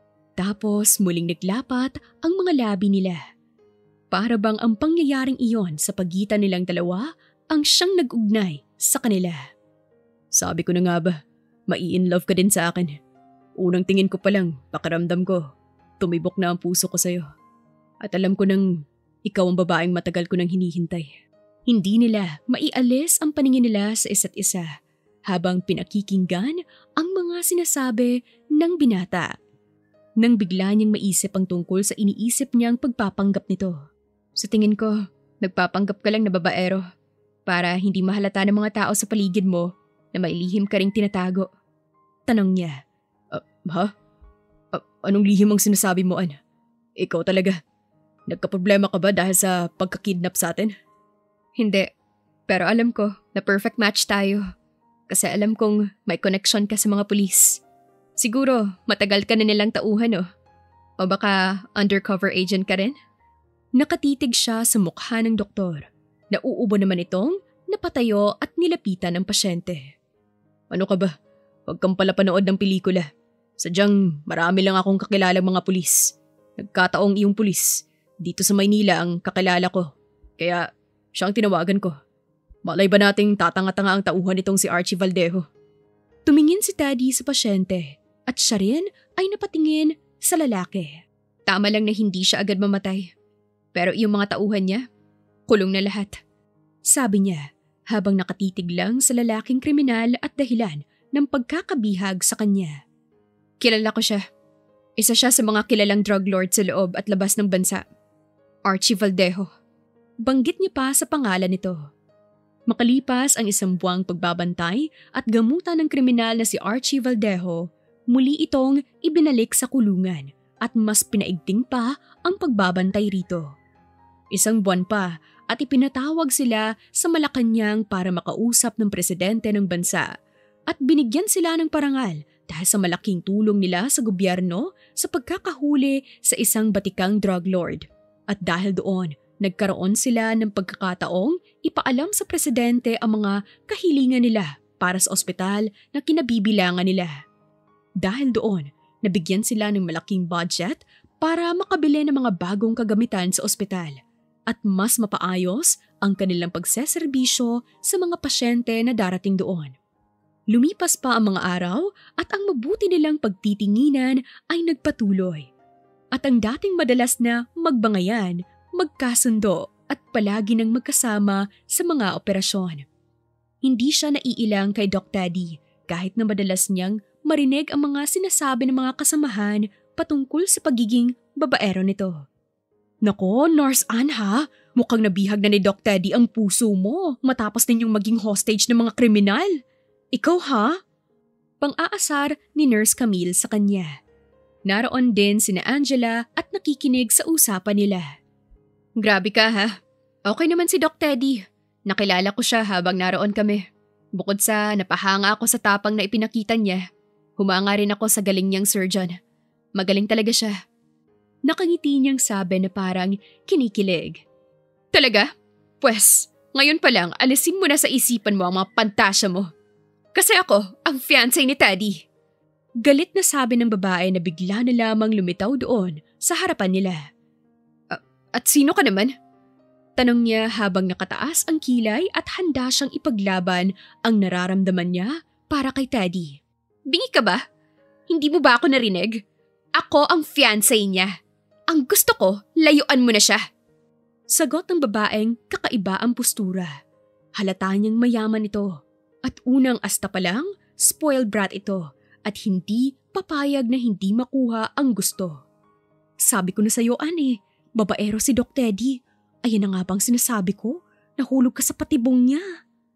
Tapos muling naglapat ang mga labi nila. Para bang ang pangyayaring iyon sa pagitan nilang dalawa ang siyang nag-ugnay sa kanila. Sabi ko na nga ba, mai-inlove ka din sa akin. Unang tingin ko pa lang, pakiramdam ko, tumibok na ang puso ko sa'yo. At alam ko nang ikaw ang babaeng matagal ko nang hinihintay. Hindi nila maialis ang paningin nila sa isa't isa habang pinakikinggan ang mga sinasabi ng binata. Nang bigla niyang maisip ang tungkol sa iniisip niyang pagpapanggap nito. Sa tingin ko, nagpapanggap ka lang na babaero para hindi mahalata ng mga tao sa paligid mo na may lihim ka ring tinatago. Tanong niya. Uh, ha? Uh, anong lihim ang sinasabi mo, An? Ikaw talaga. Nagkaproblema ka ba dahil sa pagkakidnap sa atin? Hindi. Pero alam ko na perfect match tayo. Kasi alam kong may connection ka sa mga pulis. Siguro matagal ka na nilang tauhan, oh. O baka undercover agent ka rin? Nakatitig siya sa mukha ng doktor. Nauubo naman itong napatayo at nilapitan ng pasyente. Ano ka ba? Huwag kang pala panood ng pelikula. Sadyang marami lang akong kakilalang mga pulis. Nagkataong iyong pulis. Dito sa Maynila ang kakilala ko. Kaya siya ang tinawagan ko. Malay ba nating tatanga-tanga ang tauhan nitong si Archie Valdejo? Tumingin si Teddy sa pasyente at siya rin ay napatingin sa lalaki. Tama lang na hindi siya agad mamatay. Pero yung mga tauhan niya, kulong na lahat. Sabi niya habang nakatitig lang sa lalaking kriminal at dahilan ng pagkakabihag sa kanya. Kilala ko siya. Isa siya sa mga kilalang drug lord sa loob at labas ng bansa. Archie Valdejo. Banggit niya pa sa pangalan nito. Makalipas ang isang buwang pagbabantay at gamutan ng kriminal na si Archie Valdejo, muli itong ibinalik sa kulungan at mas pinaigting pa ang pagbabantay rito. Isang buwan pa at ipinatawag sila sa Malacanang para makausap ng presidente ng bansa at binigyan sila ng parangal dahil sa malaking tulong nila sa gobyerno sa pagkakahuli sa isang batikang drug lord. At dahil doon, nagkaroon sila ng pagkakataong ipaalam sa presidente ang mga kahilingan nila para sa ospital na kinabibilangan nila. Dahil doon, nabigyan sila ng malaking budget para makabili ng mga bagong kagamitan sa ospital at mas mapaayos ang kanilang pagseserbisyo sa mga pasyente na darating doon. Lumipas pa ang mga araw at ang mabuti nilang pagtitinginan ay nagpatuloy. At ang dating madalas na magbangayan, magkasundo at palagi nang magkasama sa mga operasyon. Hindi siya naiilang kay Doc Teddy kahit na madalas niyang marinig ang mga sinasabi ng mga kasamahan patungkol sa pagiging babaero nito. Nako, Nurse Ann ha, mukhang nabihag na ni Doc Teddy ang puso mo matapos ninyong maging hostage ng mga kriminal. Ikaw ha? Pang-aasar ni Nurse Camille sa kanya. Naroon din sina Angela at nakikinig sa usapan nila. Grabe ka ha. Okay naman si Doc Teddy. Nakilala ko siya habang naroon kami. Bukod sa napahanga ako sa tapang na ipinakita niya, humanga rin ako sa galing niyang surgeon. Magaling talaga siya. Nakangiti niyang sabi na parang kinikilig. Talaga? Pwes, ngayon pa lang alisin mo na sa isipan mo ang mga pantasya mo. Kasi ako, ang fiancé ni Teddy. Galit na sabi ng babae na bigla na lamang lumitaw doon sa harapan nila. Uh, at sino ka naman? Tanong niya habang nakataas ang kilay at handa siyang ipaglaban ang nararamdaman niya para kay Teddy. Bingi ka ba? Hindi mo ba ako narinig? Ako ang fiancé niya. Ang gusto ko, layuan mo na siya. Sagot ng babaeng kakaiba ang postura. Halata niyang mayaman ito. At unang asta pa lang, spoiled brat ito. At hindi papayag na hindi makuha ang gusto. Sabi ko na sa'yo, Anne, babaero si Doc Teddy. Ayan na nga bang sinasabi ko? Nahulog ka sa patibong niya.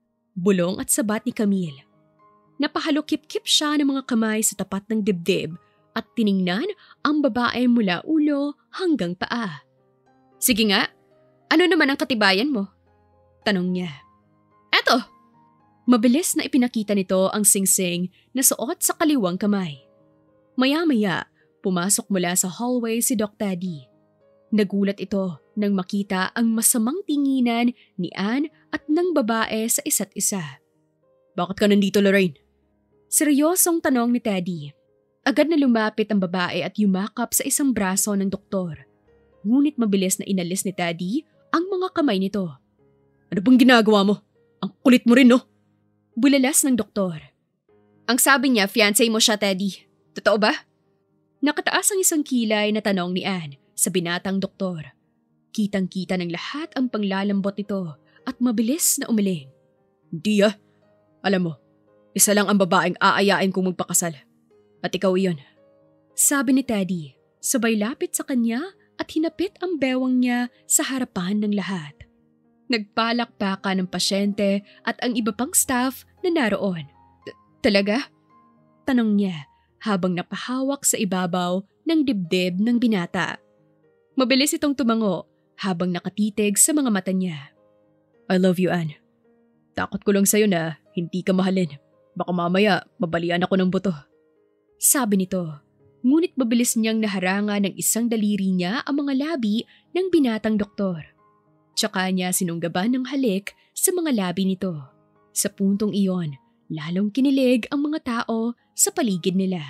Bulong at sabat ni Camille. Napahalokip-kip siya ng mga kamay sa tapat ng dibdib at tiningnan ang babae mula ulo hanggang paa. Sige nga, ano naman ang katibayan mo? Tanong niya. Eto! Mabilis na ipinakita nito ang singsing na suot sa kaliwang kamay. Maya-maya, pumasok mula sa hallway si Doc Teddy. Nagulat ito nang makita ang masamang tinginan ni Anne at ng babae sa isa't isa. Bakit ka nandito, Lorraine? Seryosong tanong ni Teddy. Agad na lumapit ang babae at yumakap sa isang braso ng doktor. Ngunit mabilis na inalis ni Teddy ang mga kamay nito. Ano bang ginagawa mo? Ang kulit mo rin, no? Bulalas ng doktor. Ang sabi niya, fiancé mo siya, Teddy. Totoo ba? Nakataas ang isang kilay na tanong ni Anne sa binatang doktor. Kitang-kita ng lahat ang panglalambot nito at mabilis na umiling. Hindi ah. Alam mo, isa lang ang babaeng aayain kong magpakasal. At ikaw iyon. Sabi ni Teddy, sabay lapit sa kanya at hinapit ang bewang niya sa harapan ng lahat. Nagpalakpakan ng pasyente at ang iba pang staff na naroon. Talaga? Tanong niya habang napahawak sa ibabaw ng dibdib ng binata. Mabilis itong tumango habang nakatitig sa mga mata niya. I love you, Anne. Takot ko lang sa'yo na hindi ka mahalin. Baka mamaya mabalian ako ng buto. Sabi nito. Ngunit mabilis niyang naharanga ng isang daliri niya ang mga labi ng binatang doktor. Tsaka niya sinunggaban ng halik sa mga labi nito. Sa puntong iyon, lalong kinilig ang mga tao sa paligid nila.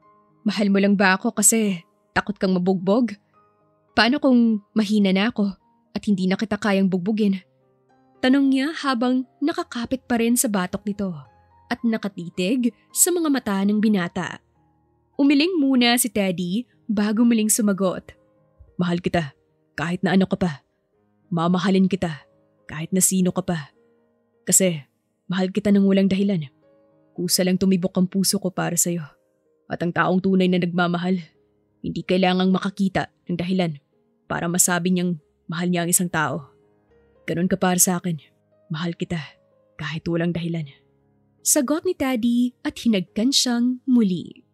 Mahal mo lang ba ako kasi takot kang mabugbog? Paano kung mahina na ako at hindi na kita kayang bugbugin? Tanong niya habang nakakapit pa rin sa batok nito at nakatitig sa mga mata ng binata. Umiling muna si Teddy bago muling sumagot. Mahal kita kahit na ano ka pa. Mamahalin kita kahit na sino ka pa. Kasi mahal kita ng walang dahilan. Kusa lang tumibok ang puso ko para sa'yo. At ang taong tunay na nagmamahal, hindi kailangang makakita ng dahilan para masabi niyang mahal niya ang isang tao. Ganon ka para sa akin. Mahal kita kahit walang dahilan. Sagot ni Teddy at hinagkan siyang muli.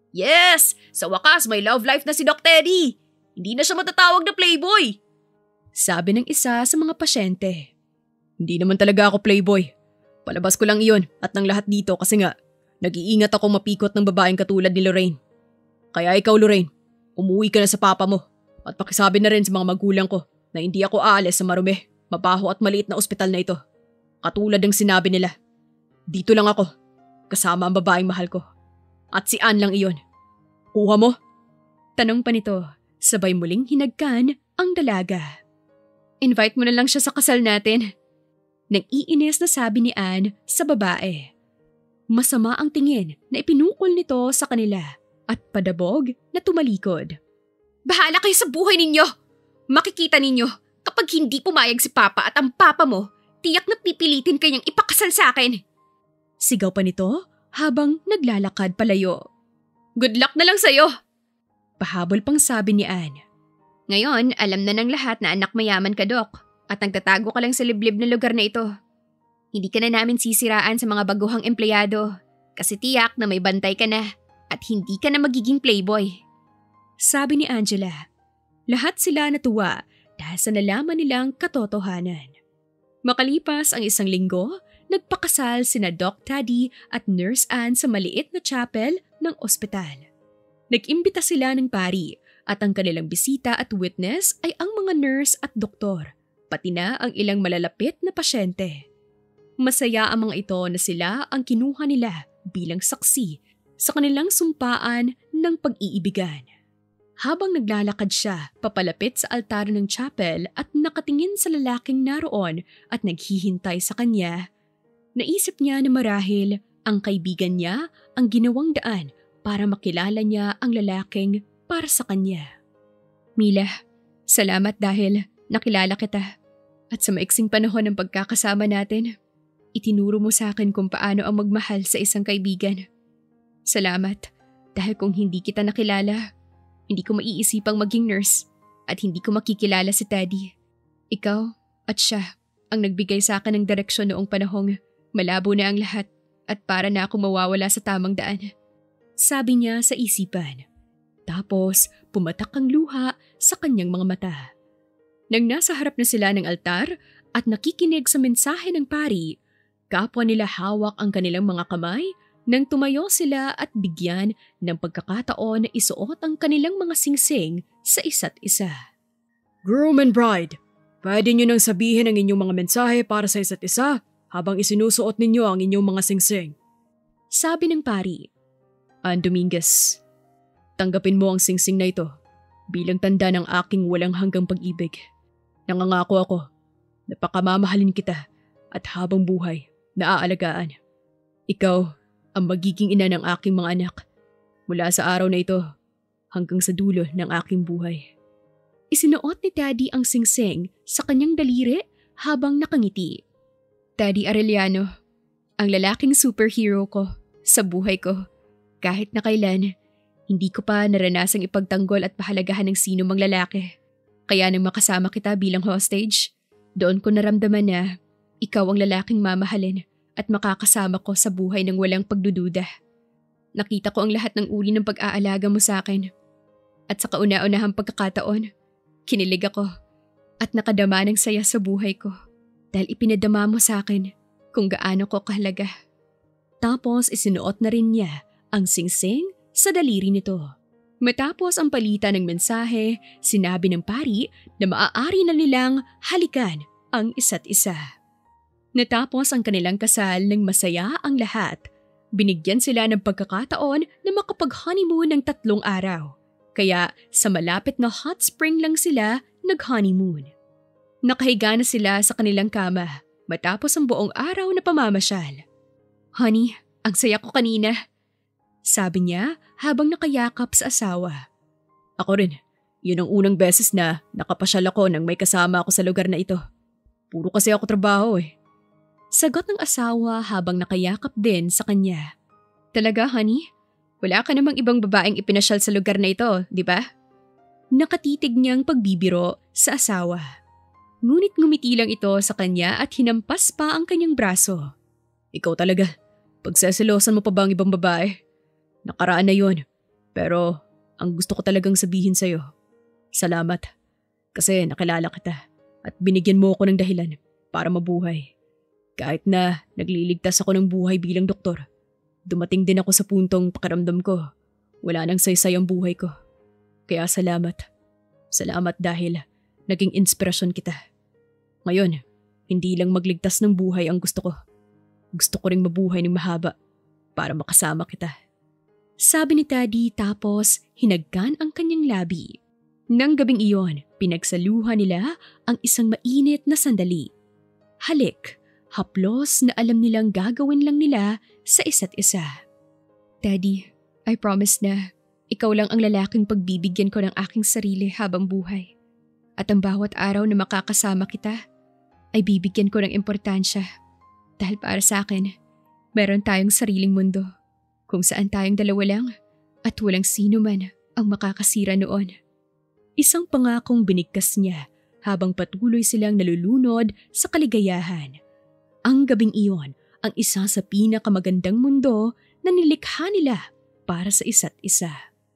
Yes! Sa wakas may love life na si Doc Teddy! Hindi na siya matatawag na playboy! Sabi ng isa sa mga pasyente. Hindi naman talaga ako playboy. Palabas ko lang iyon at ng lahat dito kasi nga, nag-iingat akong mapikot ng babaeng katulad ni Lorraine. Kaya ikaw Lorraine, umuwi ka na sa papa mo at pakisabi na rin sa mga magulang ko na hindi ako aalis sa marumi, mabaho at maliit na ospital na ito. Katulad ng sinabi nila. Dito lang ako, kasama ang babaeng mahal ko. At si Ann lang iyon. Kuha mo? Tanong pa nito, sabay muling hinagkan ang dalaga. Invite mo na lang siya sa kasal natin. Nag-iinis na sabi ni Ann sa babae. Masama ang tingin na ipinukol nito sa kanila at padabog na tumalikod. Bahala kayo sa buhay ninyo! Makikita ninyo, kapag hindi pumayag si Papa at ang Papa mo, tiyak na pipilitin kanyang ipakasal sa akin. Sigaw pa nito habang naglalakad palayo. Good luck na lang sa'yo! Pahabol pang sabi ni Ann. Ngayon, alam na ng lahat na anak mayaman ka, Dok, at nagtatago ka lang sa liblib na lugar na ito. Hindi ka na namin sisiraan sa mga baguhang empleyado kasi tiyak na may bantay ka na at hindi ka na magiging playboy. Sabi ni Angela. Lahat sila natuwa dahil sa nalaman nilang katotohanan. Makalipas ang isang linggo, nagpakasal sina Doc Teddy at Nurse Ann sa maliit na chapel ng ospital. Nag-imbita sila ng pari at ang kanilang bisita at witness ay ang mga nurse at doktor, pati na ang ilang malalapit na pasyente. Masaya ang mga ito na sila ang kinuha nila bilang saksi sa kanilang sumpaan ng pag-iibigan. Habang naglalakad siya papalapit sa altar ng chapel at nakatingin sa lalaking naroon at naghihintay sa kanya, naisip niya na marahil ang kaibigan niya ang ginawang daan para makilala niya ang lalaking para sa kanya. Mila, salamat dahil nakilala kita at sa maiksing panahon ng pagkakasama natin, itinuro mo sa akin kung paano ang magmahal sa isang kaibigan. Salamat dahil kung hindi kita nakilala, hindi ko maiisipang maging nurse at hindi ko makikilala si Teddy. Ikaw at siya ang nagbigay sa akin ng direksyon noong panahong malabo na ang lahat at para na ako mawawala sa tamang daan. Sabi niya sa isipan. Tapos pumatak ang luha sa kanyang mga mata. Nang nasa harap na sila ng altar at nakikinig sa mensahe ng pari, kapwa nila hawak ang kanilang mga kamay nang tumayo sila at bigyan ng pagkakataon na isuot ang kanilang mga singsing sa isa't isa. Groom and bride, pwede nyo nang sabihin ang inyong mga mensahe para sa isa't isa habang isinusuot ninyo ang inyong mga singsing. Sabi ng pari. Ann Dominguez, tanggapin mo ang singsing na ito bilang tanda ng aking walang hanggang pag-ibig. Nangangako ako na pakamamahalin kita at habang buhay naaalagaan. Ikaw ang magiging ina ng aking mga anak mula sa araw na ito hanggang sa dulo ng aking buhay. Isinuot ni Teddy ang singsing sa kanyang daliri habang nakangiti. Teddy Arellano, ang lalaking superhero ko sa buhay ko. Kahit na kailan, hindi ko pa naranasang ipagtanggol at pahalagahan ng sino mang lalaki. Kaya nang makasama kita bilang hostage, doon ko naramdaman na ikaw ang lalaking mamahalin at makakasama ko sa buhay ng walang pagdududa. Nakita ko ang lahat ng uri ng pag-aalaga mo sa akin. At sa kauna-unahang pagkakataon, kinilig ako at nakadama ng saya sa buhay ko dahil ipinadama mo sa akin kung gaano ko kahalaga. Tapos isinuot na rin niya ang singsing sa daliri nito. Matapos ang palitan ng mensahe, sinabi ng pari na maaari na nilang halikan ang isa't isa. Natapos ang kanilang kasal ng masaya ang lahat. Binigyan sila ng pagkakataon na makapag-honeymoon ng tatlong araw. Kaya sa malapit na hot spring lang sila nag-honeymoon. Nakahiga na sila sa kanilang kama matapos ang buong araw na pamamasyal. "Honey, ang saya ko kanina," sabi niya habang nakayakap sa asawa. Ako rin. Yun ang unang beses na nakapasyal ako nang may kasama ako sa lugar na ito. Puro kasi ako trabaho eh. Sagot ng asawa habang nakayakap din sa kanya. "Talaga, honey? Wala ka namang ibang babaeng ipinasyal sa lugar na ito, di ba?" Nakatitig niyang pagbibiro sa asawa. Ngunit ngumiti lang ito sa kanya at hinampas pa ang kanyang braso. Ikaw talaga. Pagseselosan mo pa ba ang ibang babae? Nakaraan na yun. Pero ang gusto ko talagang sabihin sa'yo, salamat. Kasi nakilala kita at binigyan mo ako ng dahilan para mabuhay. Kahit na nagliligtas ako ng buhay bilang doktor, dumating din ako sa puntong pakiramdam ko wala nang saysay ang buhay ko. Kaya salamat. Salamat dahil naging inspirasyon kita. Ngayon, hindi lang magligtas ng buhay ang gusto ko. Gusto ko ring mabuhay ng mahaba para makasama kita. Sabi ni Teddy tapos hinagkan ang kanyang labi. Nang gabing iyon, pinagsaluhan nila ang isang mainit na sandali. Halik, haplos na alam nilang gagawin lang nila sa isa't isa. "Teddy, I promise na ikaw lang ang lalaking pagbibigyan ko ng aking sarili habang buhay. At ang bawat araw na makakasama kita ay bibigyan ko ng importansya. Dahil para sa akin, meron tayong sariling mundo. Kung saan tayong dalawa lang at walang sino man ang makakasira noon." Isang pangakong binigkas niya habang patuloy silang nalulunod sa kaligayahan. Ang gabing iyon ang isa sa pinakamagandang mundo na nilikha nila para sa isa't isa.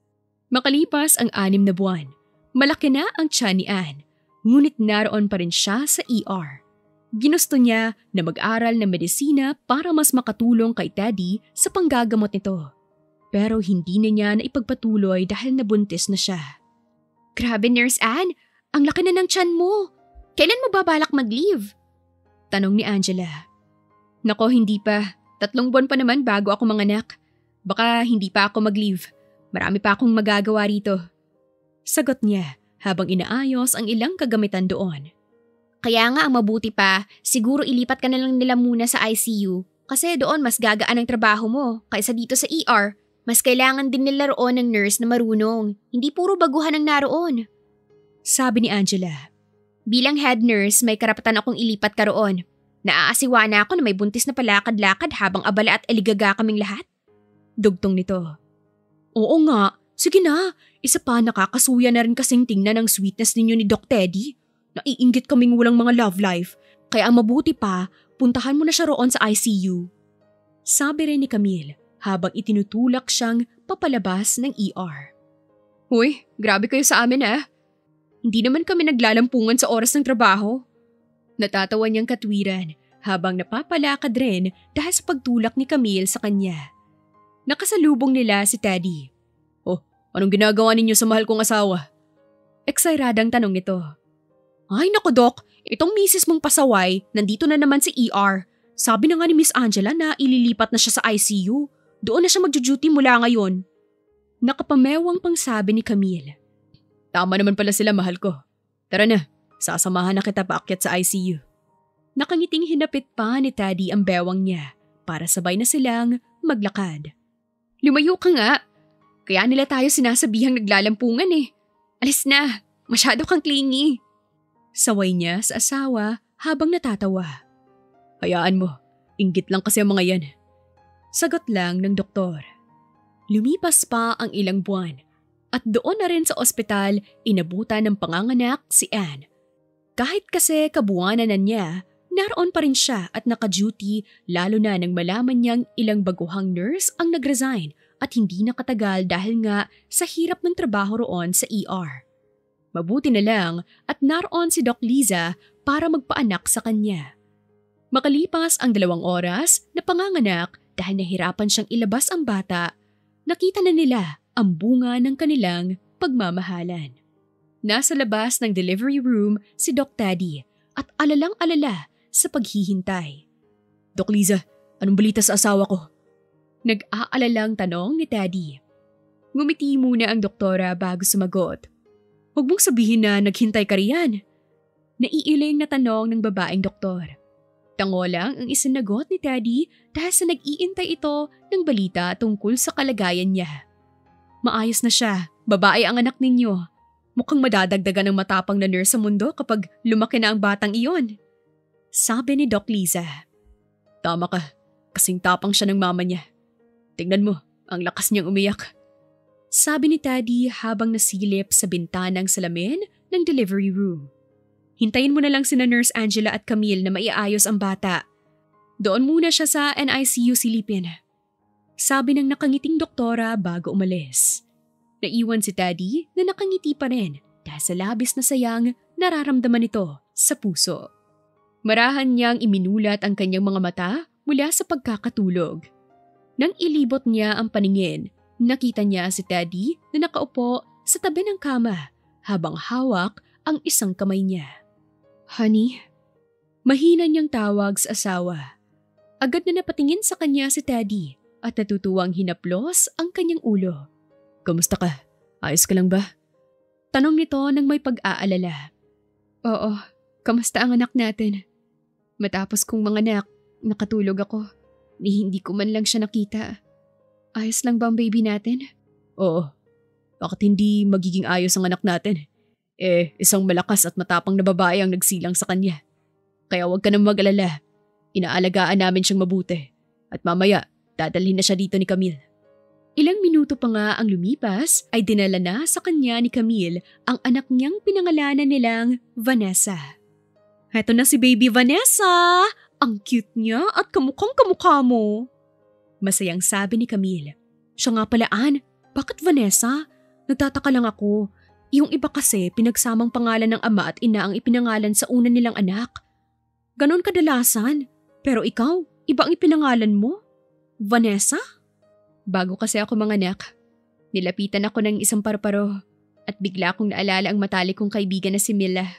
Makalipas ang anim na buwan, malaki na ang tiyan ni Anne, ngunit naroon pa rin siya sa E R. Ginusto niya na mag-aral ng medisina para mas makatulong kay Teddy sa panggagamot nito. Pero hindi na niya na ipagpatuloy dahil nabuntis na siya. "Grabe, Nurse Anne! Ang laki na ng tiyan mo! Kailan mo babalak mag-leave?" Tanong ni Angela. "Nako, hindi pa. Tatlong buwan pa naman bago ako manganak. Baka hindi pa ako mag-leave. Marami pa akong magagawa rito." Sagot niya habang inaayos ang ilang kagamitan doon. "Kaya nga ang mabuti pa, siguro ilipat ka na lang nila muna sa I C U kasi doon mas gagaan ang trabaho mo kaysa dito sa E R. Mas kailangan din nila roon ng nurse na marunong, hindi puro baguhan ang naroon." Sabi ni Angela. "Bilang head nurse, may karapatan akong ilipat ka roon. Naaasiwa na ako na may buntis na palakad-lakad habang abala at aligaga kaming lahat." Dugtong nito. "Oo nga, sige na. Isa pa, nakakasuya na rin kasing tingnan ang sweetness ninyo ni Doc Teddy. Naiinggit kaming walang mga love life, kaya ang mabuti pa, puntahan mo na siya roon sa I C U." Sabi rin ni Camille habang itinutulak siyang papalabas ng E R. "Hoy, grabe kayo sa amin ah. Hindi naman kami naglalampungan sa oras ng trabaho." Natatawa niyang katwiran habang napapalakad rin dahil sa pagtulak ni Camille sa kanya. Nakasalubong nila si Teddy. "Oh, anong ginagawa ninyo sa mahal kong asawa?" Eksairadang tanong nito. "Ay nako Doc, itong misis mong pasaway, nandito na naman si E R. Sabi na nga ni Miss Angela na ililipat na siya sa I C U. Doon na siya magjo-duty mula ngayon." Nakapamewang pang sabi ni Camille. "Tama naman pala sila, mahal ko. Tara na, sasamahan na kita paakyat sa I C U." Nakangiting hinapit pa ni Teddy ang bewang niya para sabay na silang maglakad. "Lumayo ka nga. Kaya nila tayo sinasabihang naglalampungan eh. Alis na, masyado kang clingy." Saway niya sa asawa habang natatawa. "Hayaan mo, inggit lang kasi ang mga yan." Sagot lang ng doktor. Lumipas pa ang ilang buwan at doon na rin sa ospital inabutan ng panganganak si Anne. Kahit kasi kabuwanan na niya, naroon pa rin siya at naka-duty lalo na nang malaman niyang ilang baguhang nurse ang nag-resign at hindi nakatagal dahil nga sa hirap ng trabaho roon sa E R. Mabuti na lang at naroon si Doc Liza para magpaanak sa kanya. Makalipas ang dalawang oras na panganganak dahil nahirapan siyang ilabas ang bata, nakita na nila ang bunga ng kanilang pagmamahalan. Nasa labas ng delivery room si Doc Teddy at alalang-alala sa paghihintay. Doc Liza, anong balita sa asawa ko? Nag-aalalang tanong ni Teddy. Ngumiti muna ang doktora bago sumagot. Huwag mong sabihin na naghintay ka riyan. Naiiling na tanong ng babaeng doktor. Tango lang ang isinagot ni Teddy dahil sa nag-iintay ito ng balita tungkol sa kalagayan niya. Maayos na siya, babae ang anak ninyo. Mukhang madadagdagan ng matapang na nurse sa mundo kapag lumaki na ang batang iyon. Sabi ni Doc Liza. Tama ka, kasing tapang siya ng mama niya. Tingnan mo, ang lakas niyang umiyak. Sabi ni Teddy habang nasilip sa bintanang salamin ng delivery room. Hintayin mo na lang sina Nurse Angela at Camille na maiayos ang bata. Doon muna siya sa N I C U silipin. Sabi ng nakangiting doktora bago umalis. Naiwan si Teddy na nakangiti pa rin dahil sa labis na sayang nararamdaman ito sa puso. Marahan niyang iminulat ang kanyang mga mata mula sa pagkakatulog. Nang ilibot niya ang paningin, nakita niya si Teddy na nakaupo sa tabi ng kama habang hawak ang isang kamay niya. Honey? Mahina niyang tawag sa asawa. Agad na napatingin sa kanya si Teddy at natutuwang hinaplos ang kanyang ulo. Kamusta ka? Ayos ka lang ba? Tanong nito nang may pag-aalala. Oo, kamusta ang anak natin? Matapos kong mga anak, nakatulog ako. Ni hindi ko man lang siya nakita. Ayos lang ba ang baby natin? Oo. Bakit hindi magiging ayos ang anak natin? Eh, isang malakas at matapang na babae ang nagsilang sa kanya. Kaya huwag ka nang mag-alala. Inaalagaan namin siyang mabuti. At mamaya, dadalhin na siya dito ni Camille. Ilang minuto pa nga ang lumipas ay dinala na sa kanya ni Camille ang anak niyang pinangalanan nilang Vanessa. Heto na si baby Vanessa! Ang cute niya at kamukhang kamukha mo. Masayang sabi ni Camille. Siya nga palaan, bakit Vanessa? Nagtataka lang ako. Yung iba kasi pinagsamang pangalan ng ama at ina ang ipinangalan sa una nilang anak. Ganon kadalasan. Pero ikaw, iba ang ipinangalan mo? Vanessa? Bago kasi ako manganak, nilapitan ako ng isang parparo at bigla kong naalala ang matalik kong kaibigan na si Mila.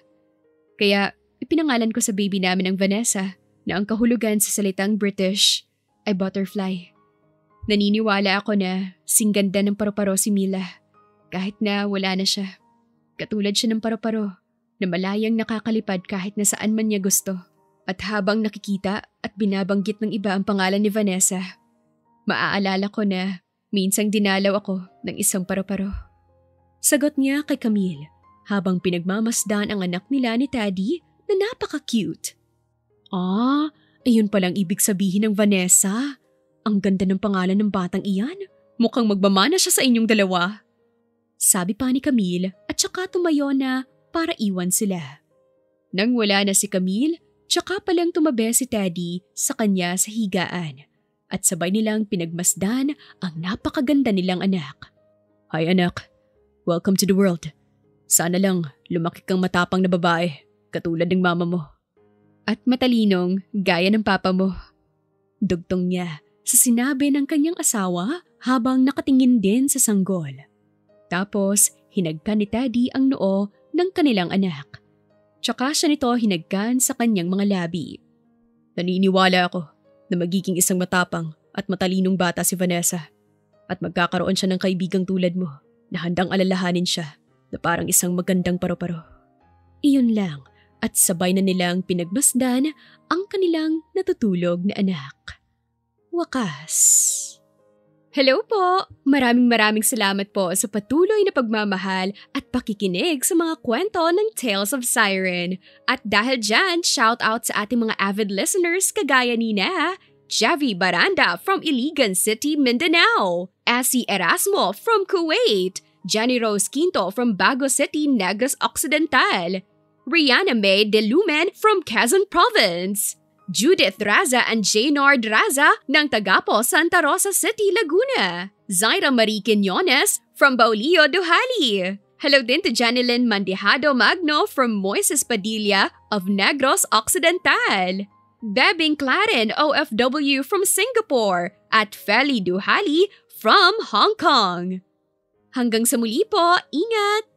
Kaya ipinangalan ko sa baby namin ang Vanessa na ang kahulugan sa salitang British ay butterfly. Naniniwala ako na singganda ng paru-paro si Mila kahit na wala na siya. Katulad siya ng paru-paro na malayang nakakalipad kahit na saan man niya gusto. At habang nakikita at binabanggit ng iba ang pangalan ni Vanessa, maaalala ko na minsang dinalaw ako ng isang paru-paro. Sagot niya kay Camille habang pinagmamasdan ang anak nila ni Teddy na napaka-cute. Ah, ayun palang ibig sabihin ng Vanessa. Ang ganda ng pangalan ng batang iyan. Mukhang magmamana siya sa inyong dalawa. Sabi pa ni Camille at saka tumayo na para iwan sila. Nang wala na si Camille, tsaka palang tumabi si Teddy sa kanya sa higaan at sabay nilang pinagmasdan ang napakaganda nilang anak. Hi anak, welcome to the world. Sana lang lumaki kang matapang na babae katulad ng mama mo. At matalinong gaya ng papa mo. Dugtong niya sa sinabi ng kanyang asawa habang nakatingin din sa sanggol. Tapos hinagkan ni Teddy ang noo ng kanilang anak. Tsaka siya nito hinagkan sa kanyang mga labi. Naniniwala ako na magiging isang matapang at matalinong bata si Vanessa at magkakaroon siya ng kaibigang tulad mo na handang alalahanin siya na parang isang magandang paru-paro. Iyon lang at sabay na nilang pinagmasdan ang kanilang natutulog na anak. Wakas. Hello po! Maraming maraming salamat po sa patuloy na pagmamahal at pakikinig sa mga kwento ng Tales of Siren. At dahil dyan, shout out sa ating mga avid listeners kagaya ni na Javi Baranda from Iligan City, Mindanao, Asi Erasmo from Kuwait, Jenny Rose Quinto from Bago City, Negros Occidental, Rihanna May De Lumen from Quezon Province, Judith Raza and Jaynard Raza ng Tagapo, Santa Rosa City, Laguna. Zaira Marie Quinones from Baulio, Duhali. Hello din to Janilyn Mandihado Magno from Moises Padilla of Negros Occidental. Bebing Claren O F W from Singapore at Feli Duhali from Hong Kong. Hanggang sa muli po, ingat!